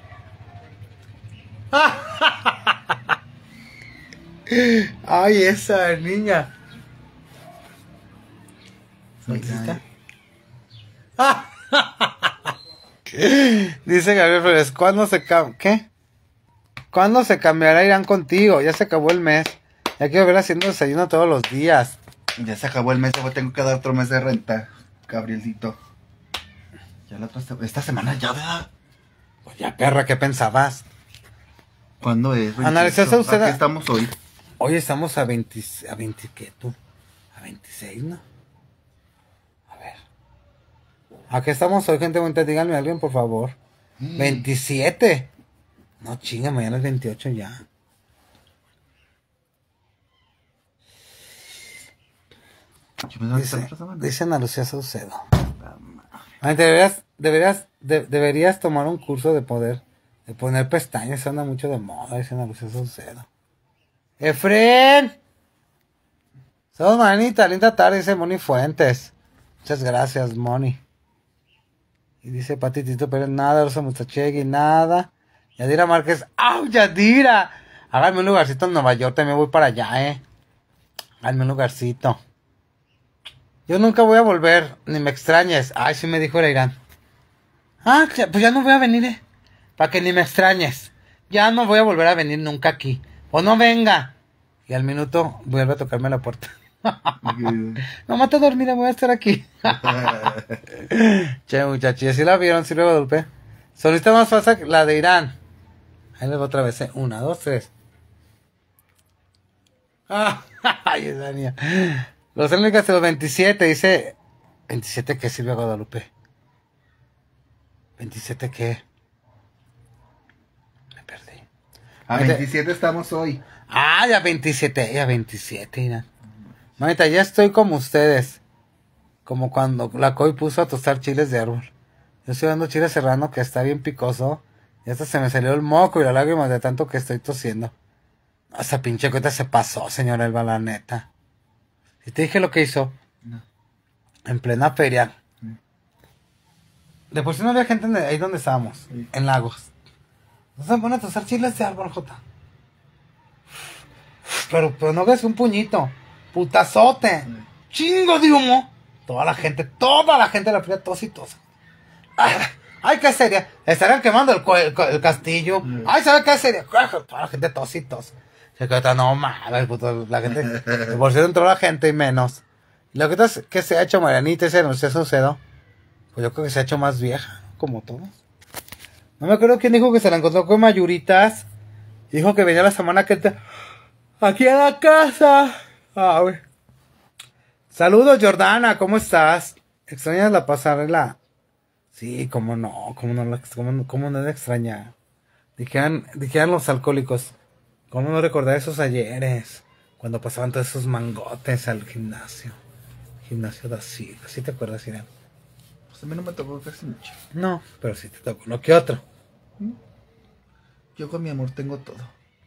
Ay, esa niña. ¿Sonrisita? Dice Gabriel Flores, ¿cuándo se cam ¿qué? ¿Cuándo se cambiará Irán contigo? Ya se acabó el mes. Ya quiero ver haciendo desayuno todos los días. Ya se acabó el mes, luego tengo que dar otro mes de renta, Gabrielito. Ya la otra se- esta semana ya, ¿verdad? Pues ya, perra, ¿qué pensabas? ¿Cuándo es? Ana Lucía Sauceda. ¿A qué estamos hoy? Hoy estamos a veinte, a veinte, ¿qué tú? A veintiséis, ¿no? A ver. ¿A qué estamos hoy, gente bonita? Díganme a alguien, por favor. Mm. veintisiete. No, chinga, mañana es veintiocho ya. Yo pensaba que Dice, estaba otra semana. dice Ana Lucía Saucedo. Ay, deberías, deberías, de- deberías tomar un curso de poder, de poner pestañas, anda mucho de moda, dice Ana Lucía Saucedo. ¡Efren! Saludos, manita, linda tarde, dice Moni Fuentes. Muchas gracias, Moni. Y dice Patitito Pérez, nada, Rosa Mustachegui, nada. Yadira Márquez, ¡au, Yadira! Háganme un lugarcito en Nueva York, también voy para allá, eh. Háganme un lugarcito. Yo nunca voy a volver, ni me extrañes. Ay, sí me dijo el Irán. Ah, pues ya no voy a venir, eh. Para que ni me extrañes. Ya no voy a volver a venir nunca aquí. O no venga. Y al minuto vuelve a tocarme la puerta. No mata a dormir, voy a estar aquí. Che, muchachos, ¿sí la vieron, Silvia Guadalupe? Solista más falsa que la de Irán. Ahí les voy otra vez, ¿eh? Una, dos, tres. Ah, ay, esa niña. Los únicos de los veintisiete, dice. ¿veintisiete qué, Silvia Guadalupe? ¿veintisiete qué? Me perdí. A veintisiete estamos hoy. Ah, ya veintisiete, ya veintisiete, mira. Manita, ya estoy como ustedes. Como cuando la Coy puso a tostar chiles de árbol. Yo estoy dando chile serrano que está bien picoso. Y hasta se me salió el moco y las lágrimas de tanto que estoy tosiendo. Esa pinche cuenta se pasó, señora Elba, la neta. ¿Y te dije lo que hizo? No. En plena feria. Sí. De por sí no había gente en- ahí donde estábamos. Sí. En Lagos. No se ponen a tostar chiles de árbol, Jota. Pero, pero no ves un puñito. Putazote. Sí. Chingo de humo. Toda la gente, toda la gente de la feria tos y tos. Ay, ay, qué seria. Estarían quemando el, co- el, co- el castillo. Sí. Ay, ¿sabes qué seria? Toda la gente tos y tos. Se queda, no mames, puto, la gente. De por sí entró la gente y menos. Y lo que es que se ha hecho Marianita, ese anuncio Saucedo. Pues yo creo que se ha hecho más vieja, como todos. No me acuerdo quién dijo que se la encontró con Mayuritas. Dijo que venía la semana que te... Aquí a la casa. Ah, güey. Saludos, Jordana, ¿cómo estás? ¿Extrañas la pasarela? Sí, cómo no, cómo no, la- cómo, cómo no la extraña. Dijeran, dijeran los alcohólicos, ¿cómo no recordar esos ayeres? Cuando pasaban todos esos mangotes al gimnasio. Gimnasio de así, ¿así te acuerdas, Irán? Pues a mí no me tocó casi mucho. No, pero sí te tocó, ¿no? ¿Qué otro? Yo con mi amor tengo todo.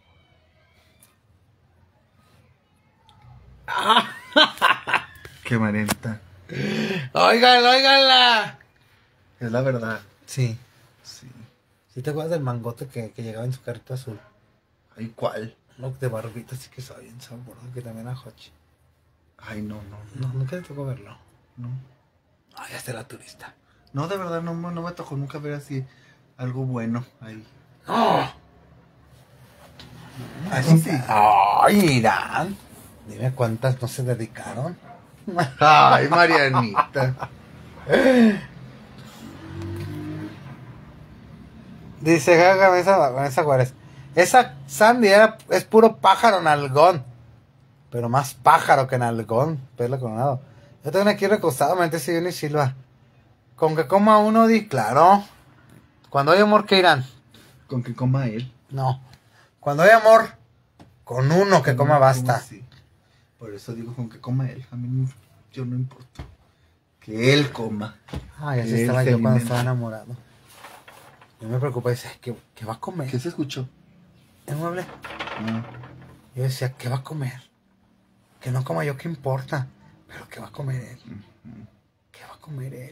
Qué manenta. ¡Óiganla, óiganla! Es la verdad. Sí. Sí. ¿Sí te acuerdas del mangote que, que llegaba en su carrito azul? Ay, ¿cuál? Uno de barbita, sí que estaba bien sabroso, que también era Hochi. Ay, no, no, No, nunca te tocó verlo. no. Ay, hasta la turista. No, de verdad, no, no me tocó nunca ver así algo bueno ahí. ¡Oh! Eso sí. Ay, Irán. Dime cuántas no se dedicaron. Ay, Marianita. Dice Gaga Vanessa, Vanessa Juárez. Esa Sandy era, es puro pájaro nalgón. Pero más pájaro que nalgón. Pelo coronado. Yo también aquí recostado, me antes Johnny Silva. Con que coma uno, di claro. Cuando hay amor, ¿qué irán? Con que coma él. No. Cuando hay amor, con uno que coma ¿Cómo basta. así? Por eso digo con que coma él. A mí no- yo no importa. Que él coma. Ay, así Él estaba se yo cuando alimenta. estaba enamorado. Yo me preocupé, decía, ¿qué, qué va a comer? ¿Qué se escuchó? ¿El mueble? Ah, Yo decía, ¿qué va a comer? Que no coma yo, ¿qué importa? Pero ¿qué va a comer él? ¿Qué va a comer él?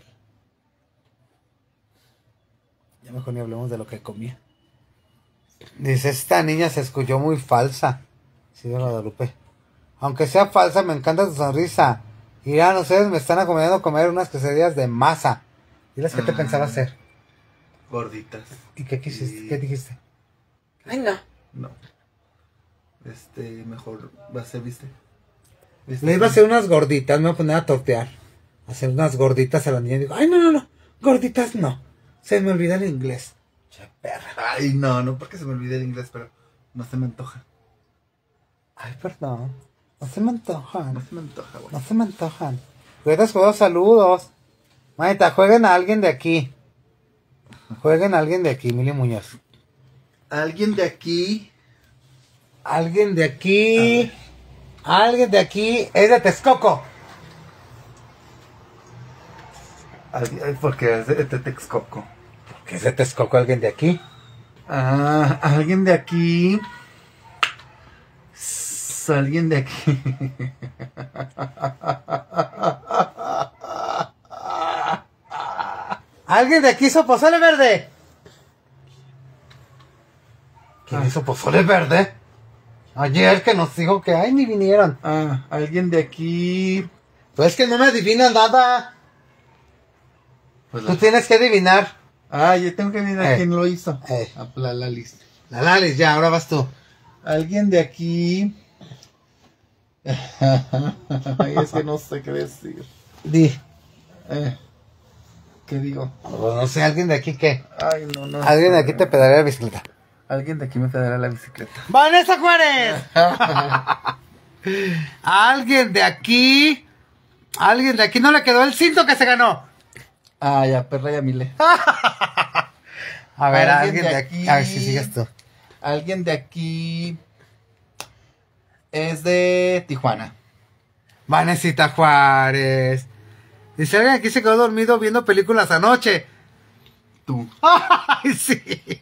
Ya mejor ni hablemos de lo que comía. Dice, esta niña se escuchó muy falsa. Sí, de Guadalupe. Aunque sea falsa, me encanta tu sonrisa. Irán, ustedes me están acomodando a comer unas quesadillas de masa. Diles qué te Ah. pensaba hacer. gorditas. ¿Y qué quisiste? Sí. ¿Qué dijiste? Ay, no. No. este, mejor va a ser, ¿viste? ¿Viste? Le iba a hacer unas gorditas, me voy a poner a tortear. Hacer unas gorditas a la niña y digo, ay, no, no, no, gorditas no. Se me olvida el inglés. Che perra. Ay, no, no porque se me olvide el inglés, pero no se me antoja. Ay, perdón. No se me antojan. No se me antoja, güey. No se me antojan. Juegas juegos, saludos. Manita, jueguen a alguien de aquí. Jueguen a alguien de aquí, Mili Muñoz. Alguien de aquí. Alguien de aquí. Alguien de aquí es de Texcoco. Porque es de, de Texcoco. ¿Qué es de Texcoco? ¿Alguien de aquí? Ah, alguien de aquí. Alguien de aquí. ¿Alguien de aquí hizo pozole verde? ¿Quién hizo pozole verde? Ayer que nos dijo que ay, ni vinieron. Ah, alguien de aquí. Pues es que no me adivinas nada. Pues la... Tú tienes que adivinar. Ah, yo tengo que adivinar eh. quién lo hizo. Eh. Ah, la Lalis. La Lalis, ya, ahora vas tú. Alguien de aquí. Ay, es que no sé qué decir. Di. Eh. ¿Qué digo? Pues no sé, alguien de aquí qué. Ay, no, no. Alguien de aquí te pedalea la bicicleta. Alguien de aquí me pedará la bicicleta. ¡Vanessa Juárez! Alguien de aquí. Alguien de aquí no le quedó el cinto que se ganó. Ah, ya, perra y Amile. A ver, alguien, alguien de, de aquí. aquí. A ver si sigues tú. Alguien de aquí. Es de Tijuana. Vanesita Juárez. Dice, alguien aquí se quedó dormido viendo películas anoche. Tú. Ay, sí.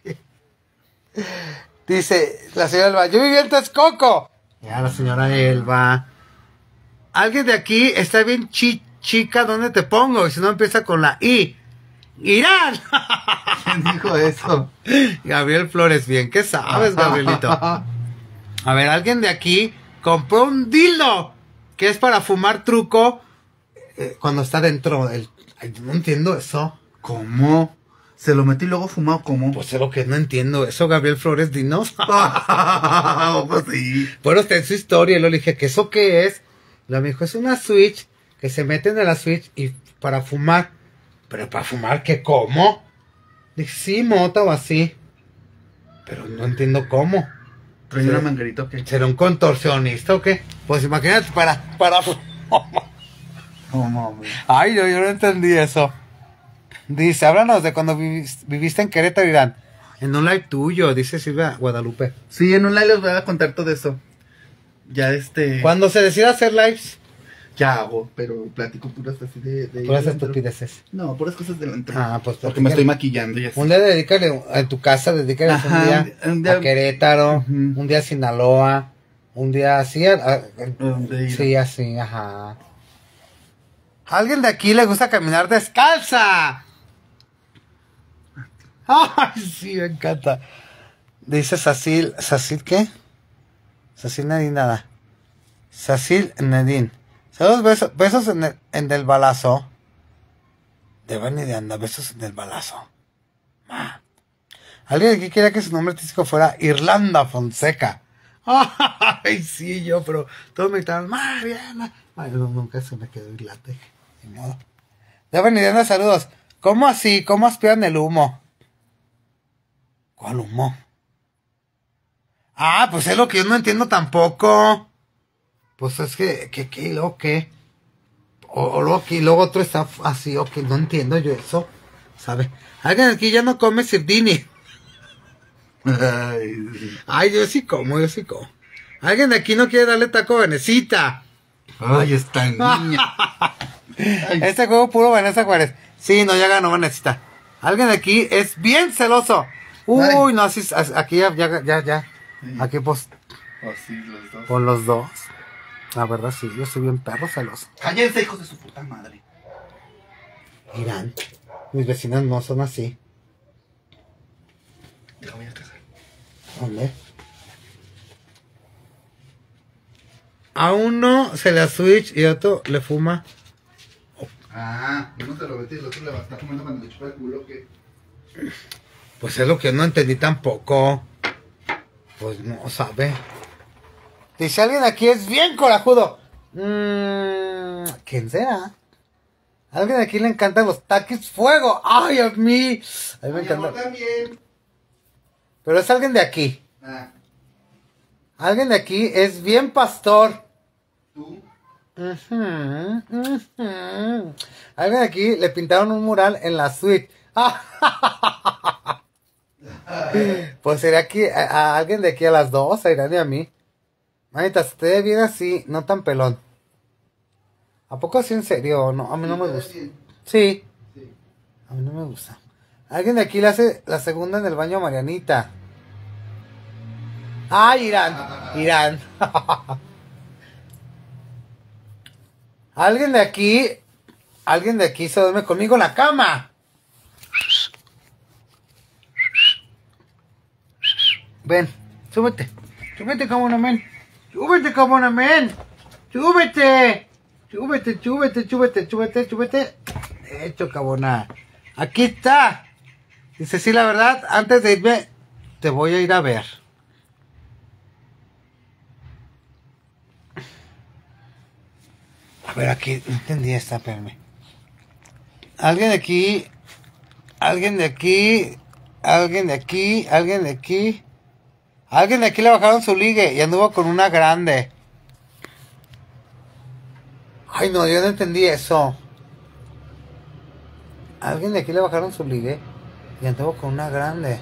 Dice la señora Elba, yo viví en Texcoco. Ya, la señora Elba. Alguien de aquí está bien chi chica, ¿dónde te pongo? Y si no empieza con la I. Irán. ¿Quién dijo eso? Gabriel Flores, bien, ¿qué sabes, Gabrielito? A ver, alguien de aquí compró un dildo que es para fumar truco eh, cuando está dentro del... Ay, no entiendo eso. ¿Cómo? ¿Se lo metí y luego fumado cómo? Pues es lo que no entiendo. Eso, Gabriel Flores, dinos. Pues sí. Bueno, está en su historia y le dije, ¿qué eso qué es? Lo me dijo, es una Switch que se meten en la Switch y para fumar. ¿Pero para fumar qué? ¿Cómo? Dije, sí, mota o así. Pero no entiendo cómo. ¿Trae una manguerita o qué? ¿Será un contorsionista o qué? Pues imagínate, para... para... Oh, mami. Ay, yo, yo no entendí eso. Dice, háblanos de cuando viviste, viviste en Querétaro, Irán. En un live tuyo, dice Silvia Guadalupe. Sí, en un live les voy a contar todo eso. Ya este... Cuando se decida hacer lives... Ya hago, pero platico puras así de... de puras estupideces. No, puras cosas del antro. Ah, pues... Porque me estoy maquillando y así. Un día dedícale, en tu casa, dedícale un día, un día a Querétaro, uh-huh. Un día a Sinaloa, un día así... A, a, sí, así, ajá. ¿A alguien de aquí le gusta caminar descalza? Ay, sí, me encanta. Dice Sacil, ¿Sacil qué? Sacil Nadine nada. Sacil Nadine. Saludos, besos, besos en el, en el balazo. De Bani de Anda, besos en el balazo. Ah. Alguien de aquí quería que su nombre artístico fuera Irlanda Fonseca. Ay, sí, yo, pero todos me gritaban, Mariana. Ay, no, nunca se me quedó Irlanda. Ni modo. De Bani de Anda, saludos. ¿Cómo así? ¿Cómo aspiran el humo? ¿Cuál humo? Ah, pues es lo que yo no entiendo tampoco. Pues es que, que, que, y luego qué. O, o luego que, y luego otro está así, ok, no entiendo yo eso. ¿Sabe? Alguien aquí ya no come sirdini. Ay, Ay, yo sí como, yo sí como. Alguien de aquí no quiere darle taco a Vanesita. Ay, esta niña. Ay. Este juego puro Vanessa Juárez. Sí, no, ya ganó Vanesita. Alguien de aquí es bien celoso. Uy, ay. No, así, aquí ya, ya, ya, ya. Sí. Aquí pues. Oh, sí, los dos. Por los dos. La verdad sí, yo soy bien perro celoso. Cállense, hijos de su puta madre. Irán, mis vecinos no son así. Ya voy a cagar. ¿Dónde? A uno se le switch y a otro le fuma. Oh. Ah, uno se lo mete y el otro le va a estar comiendo cuando le chupa el culo, ¿qué? Pues es lo que no entendí tampoco. Pues no, ¿sabe? Dice alguien aquí es bien corajudo. Mm, ¿quién será? Alguien aquí le encantan los taquis fuego. Ay, a mí. A mí me encanta. También. Pero es alguien de aquí. Ah. Alguien de aquí es bien pastor. ¿Tú? Uh-huh, uh-huh. Alguien de aquí le pintaron un mural en la suite. Pues sería aquí a, a alguien de aquí a las dos, a Irán y a mí. Manita, se te ve bien así, no tan pelón. ¿A poco así en serio? No, a mí no me gusta. Sí. Sí. A mí no me gusta. Alguien de aquí le hace la segunda en el baño a Marianita. ¡Ay, Irán! Irán. Alguien de aquí. Alguien de aquí se duerme conmigo en la cama. Ven, súbete. Súbete, cabrón, men. Súbete, cabrón, men. Súbete. Súbete, súbete, súbete, súbete, súbete. Hecho, cabona. Aquí está. Dice, sí, la verdad, antes de irme, te voy a ir a ver. A ver, aquí, no entendí esta, espérame. Alguien de aquí, alguien de aquí, alguien de aquí, alguien de aquí. Alguien de aquí le bajaron su ligue y anduvo con una grande. Ay, no, yo no entendí eso. Alguien de aquí le bajaron su ligue y anduvo con una grande.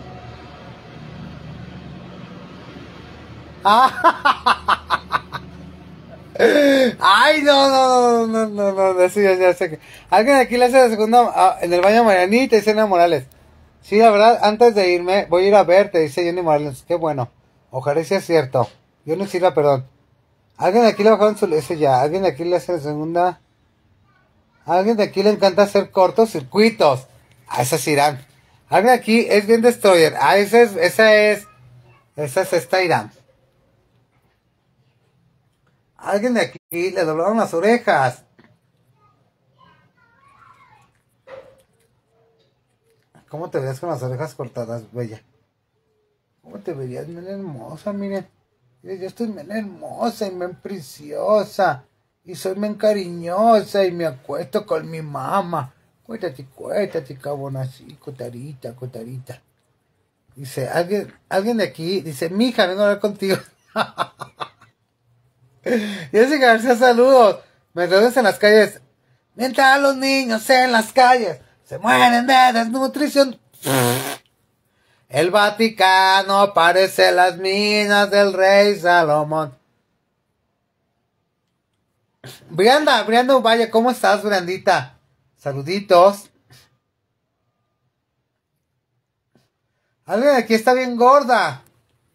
Ah. Ay, no, no, no, no, no, no, eso ya, ya sé que. Alguien de aquí le hace la segunda ah, en el baño a Marianita y Cena Morales. Sí, la verdad, antes de irme, voy a ir a verte, dice Jenny Morales. Qué bueno. Ojalá sea cierto. Yo no sirva, perdón. Alguien de aquí le bajaron su... Ese ya. Alguien de aquí le hace la segunda... Alguien de aquí le encanta hacer cortos circuitos. Ah, esa es Irán. Alguien de aquí es bien destroyer. Ah, esa es... Esa es... Esa es esta Irán. Alguien de aquí le doblaron las orejas. ¿Cómo te verías con las orejas cortadas, bella? ¿Cómo te verías, men hermosa? Miren. Miren, yo estoy men hermosa y men preciosa. Y soy men cariñosa y me acuesto con mi mamá. Cuéntate, cuéntate, cabrón, así, cotarita, cotarita. Dice, alguien, alguien de aquí, dice, mija, vengo a hablar contigo. Jessica García, saludos. Me reúnes en las calles. Mientras los niños en las calles se mueren de desnutrición. El Vaticano parece las minas del rey Salomón. Brianda, Brianda Valle, ¿cómo estás, Briandita? Saluditos. Alguien de aquí está bien gorda.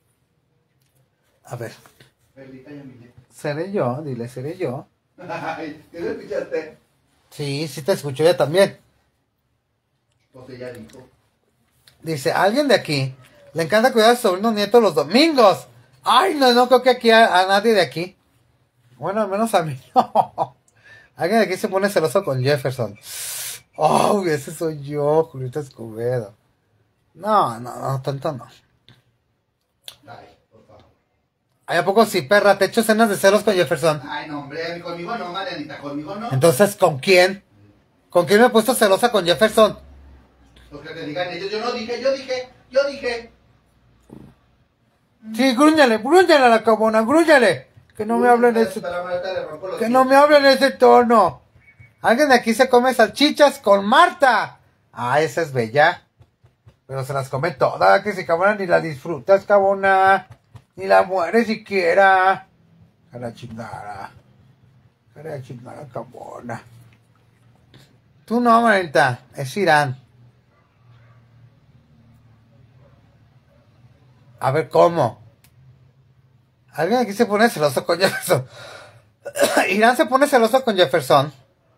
A ver. Seré yo, dile, seré yo. Ay, ¿qué le escuchaste? Sí, sí te escucho ya también. Pues ella dijo. Dice, alguien de aquí le encanta cuidar a su sobrino nieto los domingos. Ay, no, no creo que aquí a, a nadie de aquí. Bueno, al menos a mí. Alguien de aquí se pone celoso con Jefferson. Oh, ese soy yo, Julieta Escobedo. No, no, no, tanto no. Ay, por favor. Ay, ¿a poco sí, perra? ¿Te echo escenas de celos con Jefferson? Ay, no, hombre, conmigo no, Marianita, conmigo no. Entonces, ¿con quién? ¿Con quién me he puesto celosa con Jefferson? Los que te digan ellos, yo no dije, yo dije, yo dije. Sí, grúñale, grúñale a la cabona, grúñale. Que no me hablen ese... Que no me hablen ese tono. Alguien de aquí se come salchichas con Marta. Ah, esa es bella. Pero se las come todas, que si cabona ni la disfrutas, cabona. Ni la mueres siquiera. A la chingada. A la chingada, cabona. Tú no, Marita, es Irán. A ver, ¿cómo? Alguien aquí se pone celoso con Jefferson. Irán se pone celoso con Jefferson.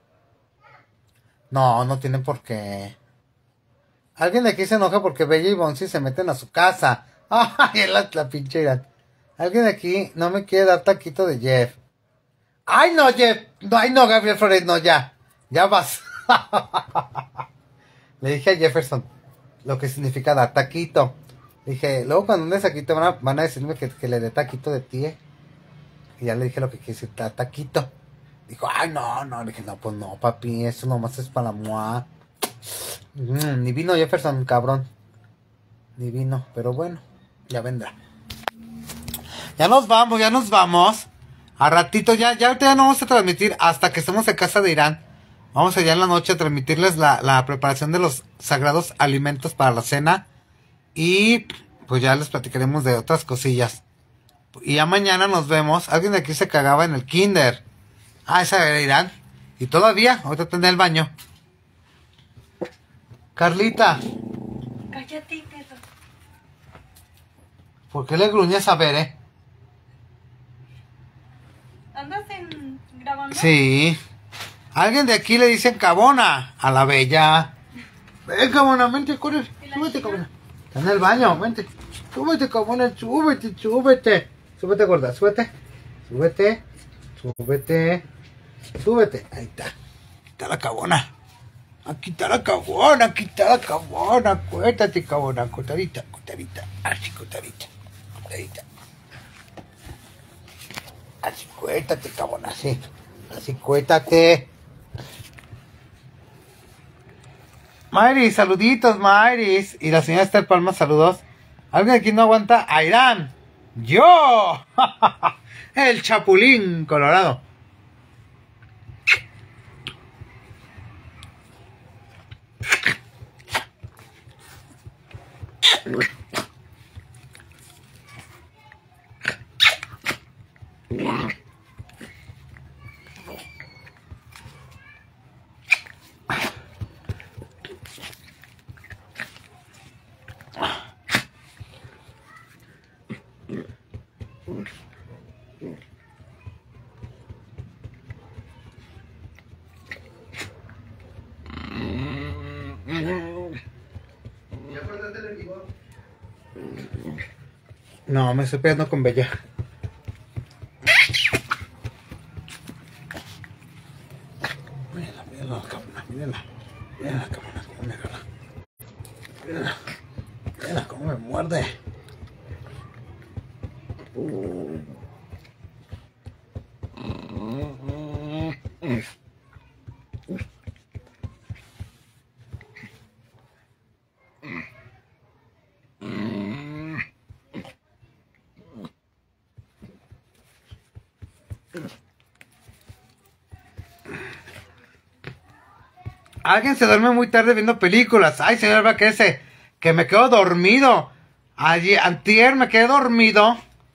No, no tiene por qué. Alguien de aquí se enoja porque Bella y Bonsi se meten a su casa. Ay, la, la pinche Irán. Alguien de aquí no me quiere dar taquito de Jeff. Ay, no, Jeff. No, ay, no, Gabriel Flores, no, ya. Ya vas. Le dije a Jefferson lo que significa dar taquito. Dije, luego cuando andes aquí te van a, van a decirme que, que le dé taquito de ti, ¿eh? Y ya le dije lo que quiere decir ta- taquito. Dijo, ay, no, no. Le dije, no, pues no, papi, eso nomás es para la mua. Mm, ni vino Jefferson, cabrón. Ni vino, pero bueno, ya vendrá. Ya nos vamos, ya nos vamos. A ratito, ya, ya ahorita ya no vamos a transmitir hasta que estemos en casa de Irán. Vamos allá en la noche a transmitirles la, la preparación de los sagrados alimentos para la cena. Y pues ya les platicaremos de otras cosillas. Y ya mañana nos vemos. Alguien de aquí se cagaba en el kinder. Ah, esa era Irán. Y todavía, ahorita está en el baño. Carlita. Cállate, perro. ¿Por qué le gruñes a ver, eh? ¿Andas en grabando? Sí. Alguien de aquí le dice cabona a la bella. Ven, cabona, vente, corre. Súbete, cabona. Está en el baño, vente. Súbete, cabona, súbete, súbete. Súbete, gorda, súbete. Súbete. Súbete. Súbete. Ahí está. Aquí está la cabona. Aquí está la cabona, aquí está la cabona. Cuéntate, cabona. Cotadita, cotadita. Así, cotadita. Cotadita. Así, cuéntate, cabona, así. Así, cuéntate. Mayris, saluditos, Mayris. Y la señora Esther Palma, saludos. ¿Alguien aquí no aguanta a Irán? ¡Yo! El Chapulín Colorado. No, me estoy pegando con Bella. Mírala, mírala, la cabona, mírala. Mírala, cabona, cómo me agarra. Mírala, mírala, cómo me muerde. Alguien se duerme muy tarde viendo películas. Ay, señor Vaquese, que me quedo dormido. Ayer, antier me quedé dormido.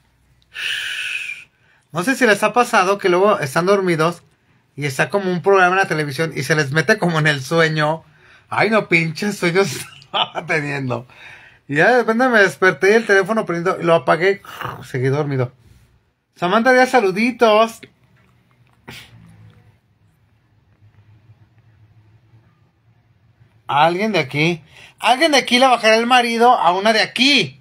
No sé si les ha pasado que luego están dormidos y está como un programa en la televisión y se les mete como en el sueño. Ay, no, pinches sueños estaba teniendo. Y ya de repente me desperté y el teléfono prendido, lo apagué, seguí dormido. Samantha Díaz, saluditos. Alguien de aquí. Alguien de aquí le bajará el marido a una de aquí.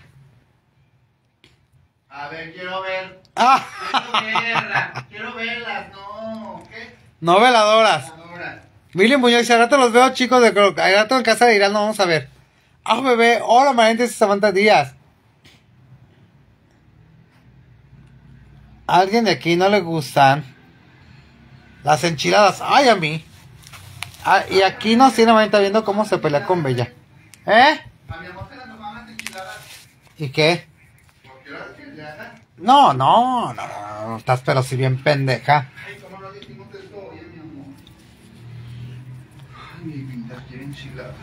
A ver, quiero ver. Ah. Quiero verlas. Quiero verlas, no. ¿Qué? Noveladoras. Ahora. Miren Muñoz, al rato los veo, chicos, de al rato en casa de Irán, no vamos a ver. Ah, bebé, hola, Marientes y Samantha Díaz. ¿A alguien de aquí no le gustan las enchiladas? Ay, a mí. Ah, y aquí nos tiene Marieta viendo cómo se pelea con Bella. ¿Eh? A mi amor se la tomaban enchiladas. ¿Y qué? ¿Por qué ahora que le hagan? No, no, no, no, no, estás pero si bien pendeja. Ay, ¿cómo no dijimos esto hoy, mi amor? Ay, mi pinta quiere enchiladas.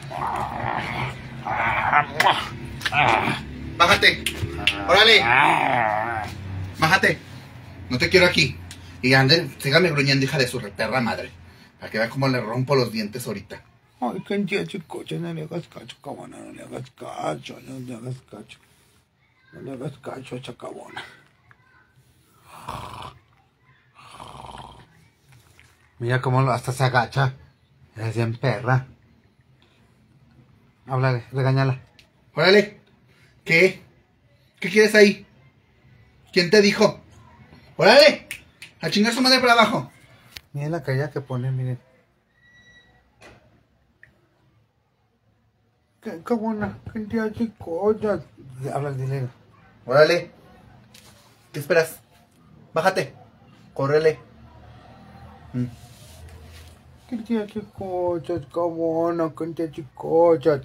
Bájate. Órale. Bájate. No te quiero aquí. Y anden, sígame gruñendo, hija de su reperra madre. Para que vea cómo le rompo los dientes ahorita. Ay, que tía chico, no le hagas cacho, cabona, no le hagas cacho, no le hagas cacho. No le hagas cacho a esa cabona. Mira cómo hasta se agacha. Es bien perra. Háblale, regáñala. Órale. ¿Qué? ¿Qué quieres ahí? ¿Quién te dijo? ¡Órale! A chingar su madre para abajo. Miren la caída que pone, miren. Qué cabona, que tía chico, ya. Habla el dinero. Órale. ¿Qué esperas? Bájate. Córrele. Mm. ¿Qué tía chicochas, cabrón? ¿Qué tía chicochas?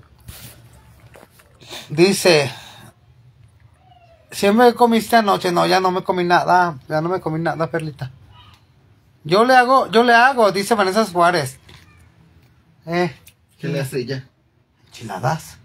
Dice, siempre comiste anoche. No, ya no me comí nada. Ya no me comí nada, Perlita. Yo le hago, yo le hago, dice Vanessa Juárez. Eh. ¿Qué le hace ella? Enchiladas.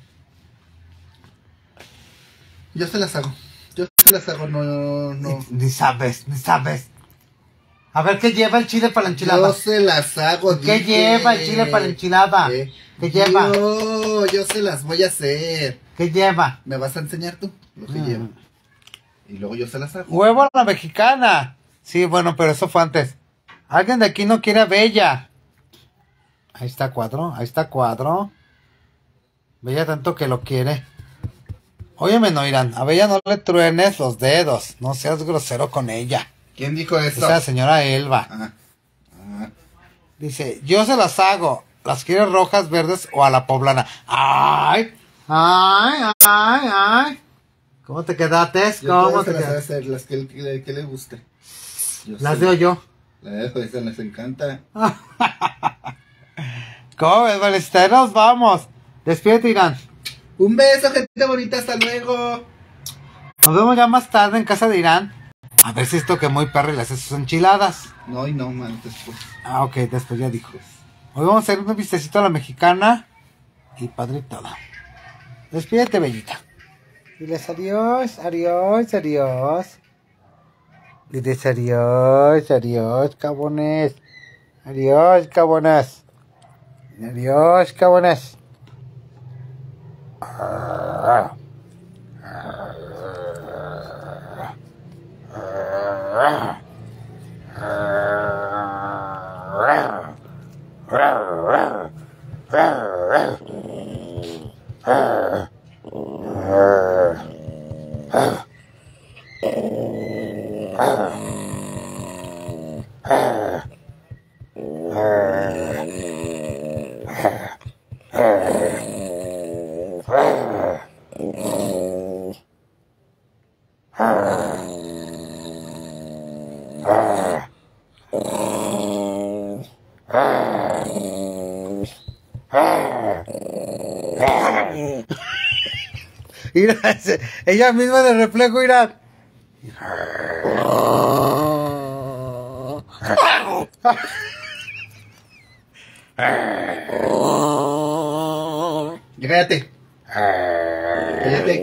Yo se las hago. Yo se las hago, no, no. Ni, ni sabes, ni sabes. A ver, ¿qué lleva el chile para la enchilada? Yo se las hago, ¿Qué dije. lleva el chile para la enchilada? ¿Qué? ¿Qué lleva? Yo, yo se las voy a hacer. ¿Qué lleva? ¿Me vas a enseñar tú lo que Mm. lleva? Y luego yo se las hago. Huevo a la mexicana. Sí, bueno, pero eso fue antes. Alguien de aquí no quiere a Bella. Ahí está Cuadro, ahí está Cuadro. Bella tanto que lo quiere. Óyeme, no Irán, a Bella no le truenes los dedos. No seas grosero con ella. ¿Quién dijo eso? Esa señora Elba. Ah, ah. Dice, yo se las hago. ¿Las quieres rojas, verdes o a la poblana? ¡Ay! ¡Ay, ay, ay! ¿Cómo te quedaste? Yo ¿Cómo todas te se las voy a quedaste? hacer, las que, le- que, le- que le guste. Yo Las sí. veo yo. La dejo, esa les encanta. ¿Cómo ves, Valecita? Nos vamos. Despídete, Irán. Un beso, gente bonita, hasta luego. Nos vemos ya más tarde en casa de Irán. A ver si esto que muy perro y le hace sus enchiladas. No, y no, man, después. Ah, ok, después ya dijo. Hoy vamos a hacer un vistecito a la mexicana. Y padre y todo. Despídete, Bellita. Diles adiós, adiós, adiós. Diles adiós, adiós, cabones. Adiós, cabones. Adiós, cabones. Mira, ese- ella misma de reflejo irá. Ya cállate. Cállate.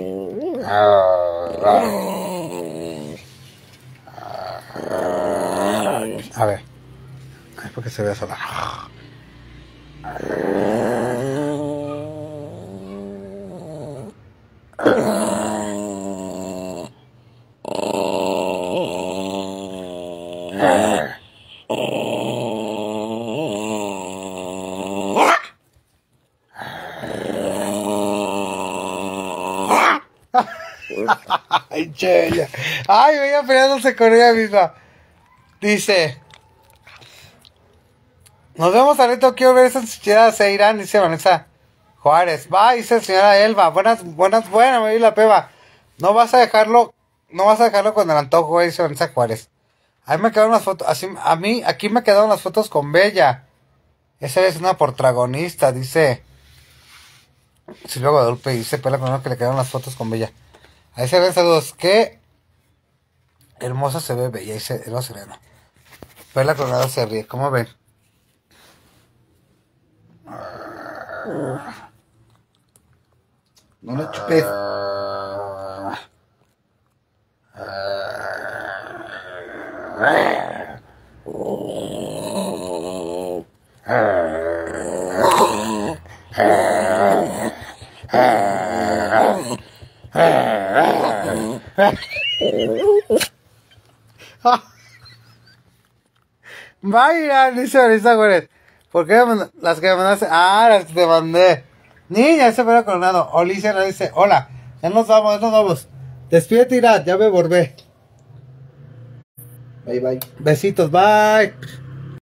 A ver. Es porque se ve sola. Ay, Chela. Ay, veía peleándose con ella misma. Dice. Nos vemos ahorita, quiero ver esas enchiladas de Irán, dice Vanessa Juárez. Va, dice señora Elba. Buenas, buenas, buenas, me vi la peba. No vas a dejarlo, no vas a dejarlo con el antojo, dice Vanessa Juárez. A mí me quedaron las fotos, así, a mí, aquí me quedaron las fotos con Bella. Esa es una protagonista, dice Silvia Guadalupe, dice Pela con que le quedaron las fotos con Bella. Ahí se ven saludos. Qué hermosa se ve Bella, dice Eva Sereno. Perla Coronado se ríe, ¿cómo ven? No lo chupes. Vaya, dice Vanessa Juárez. ¿Por qué me manda- las que me mandaste? Ah, las que te mandé. Niña, ese Perla Coronado. Olicia nos dice, hola, ya nos vamos, ya nos vamos. Despídete, Irat, ya me volvé. Bye, bye. Besitos, bye.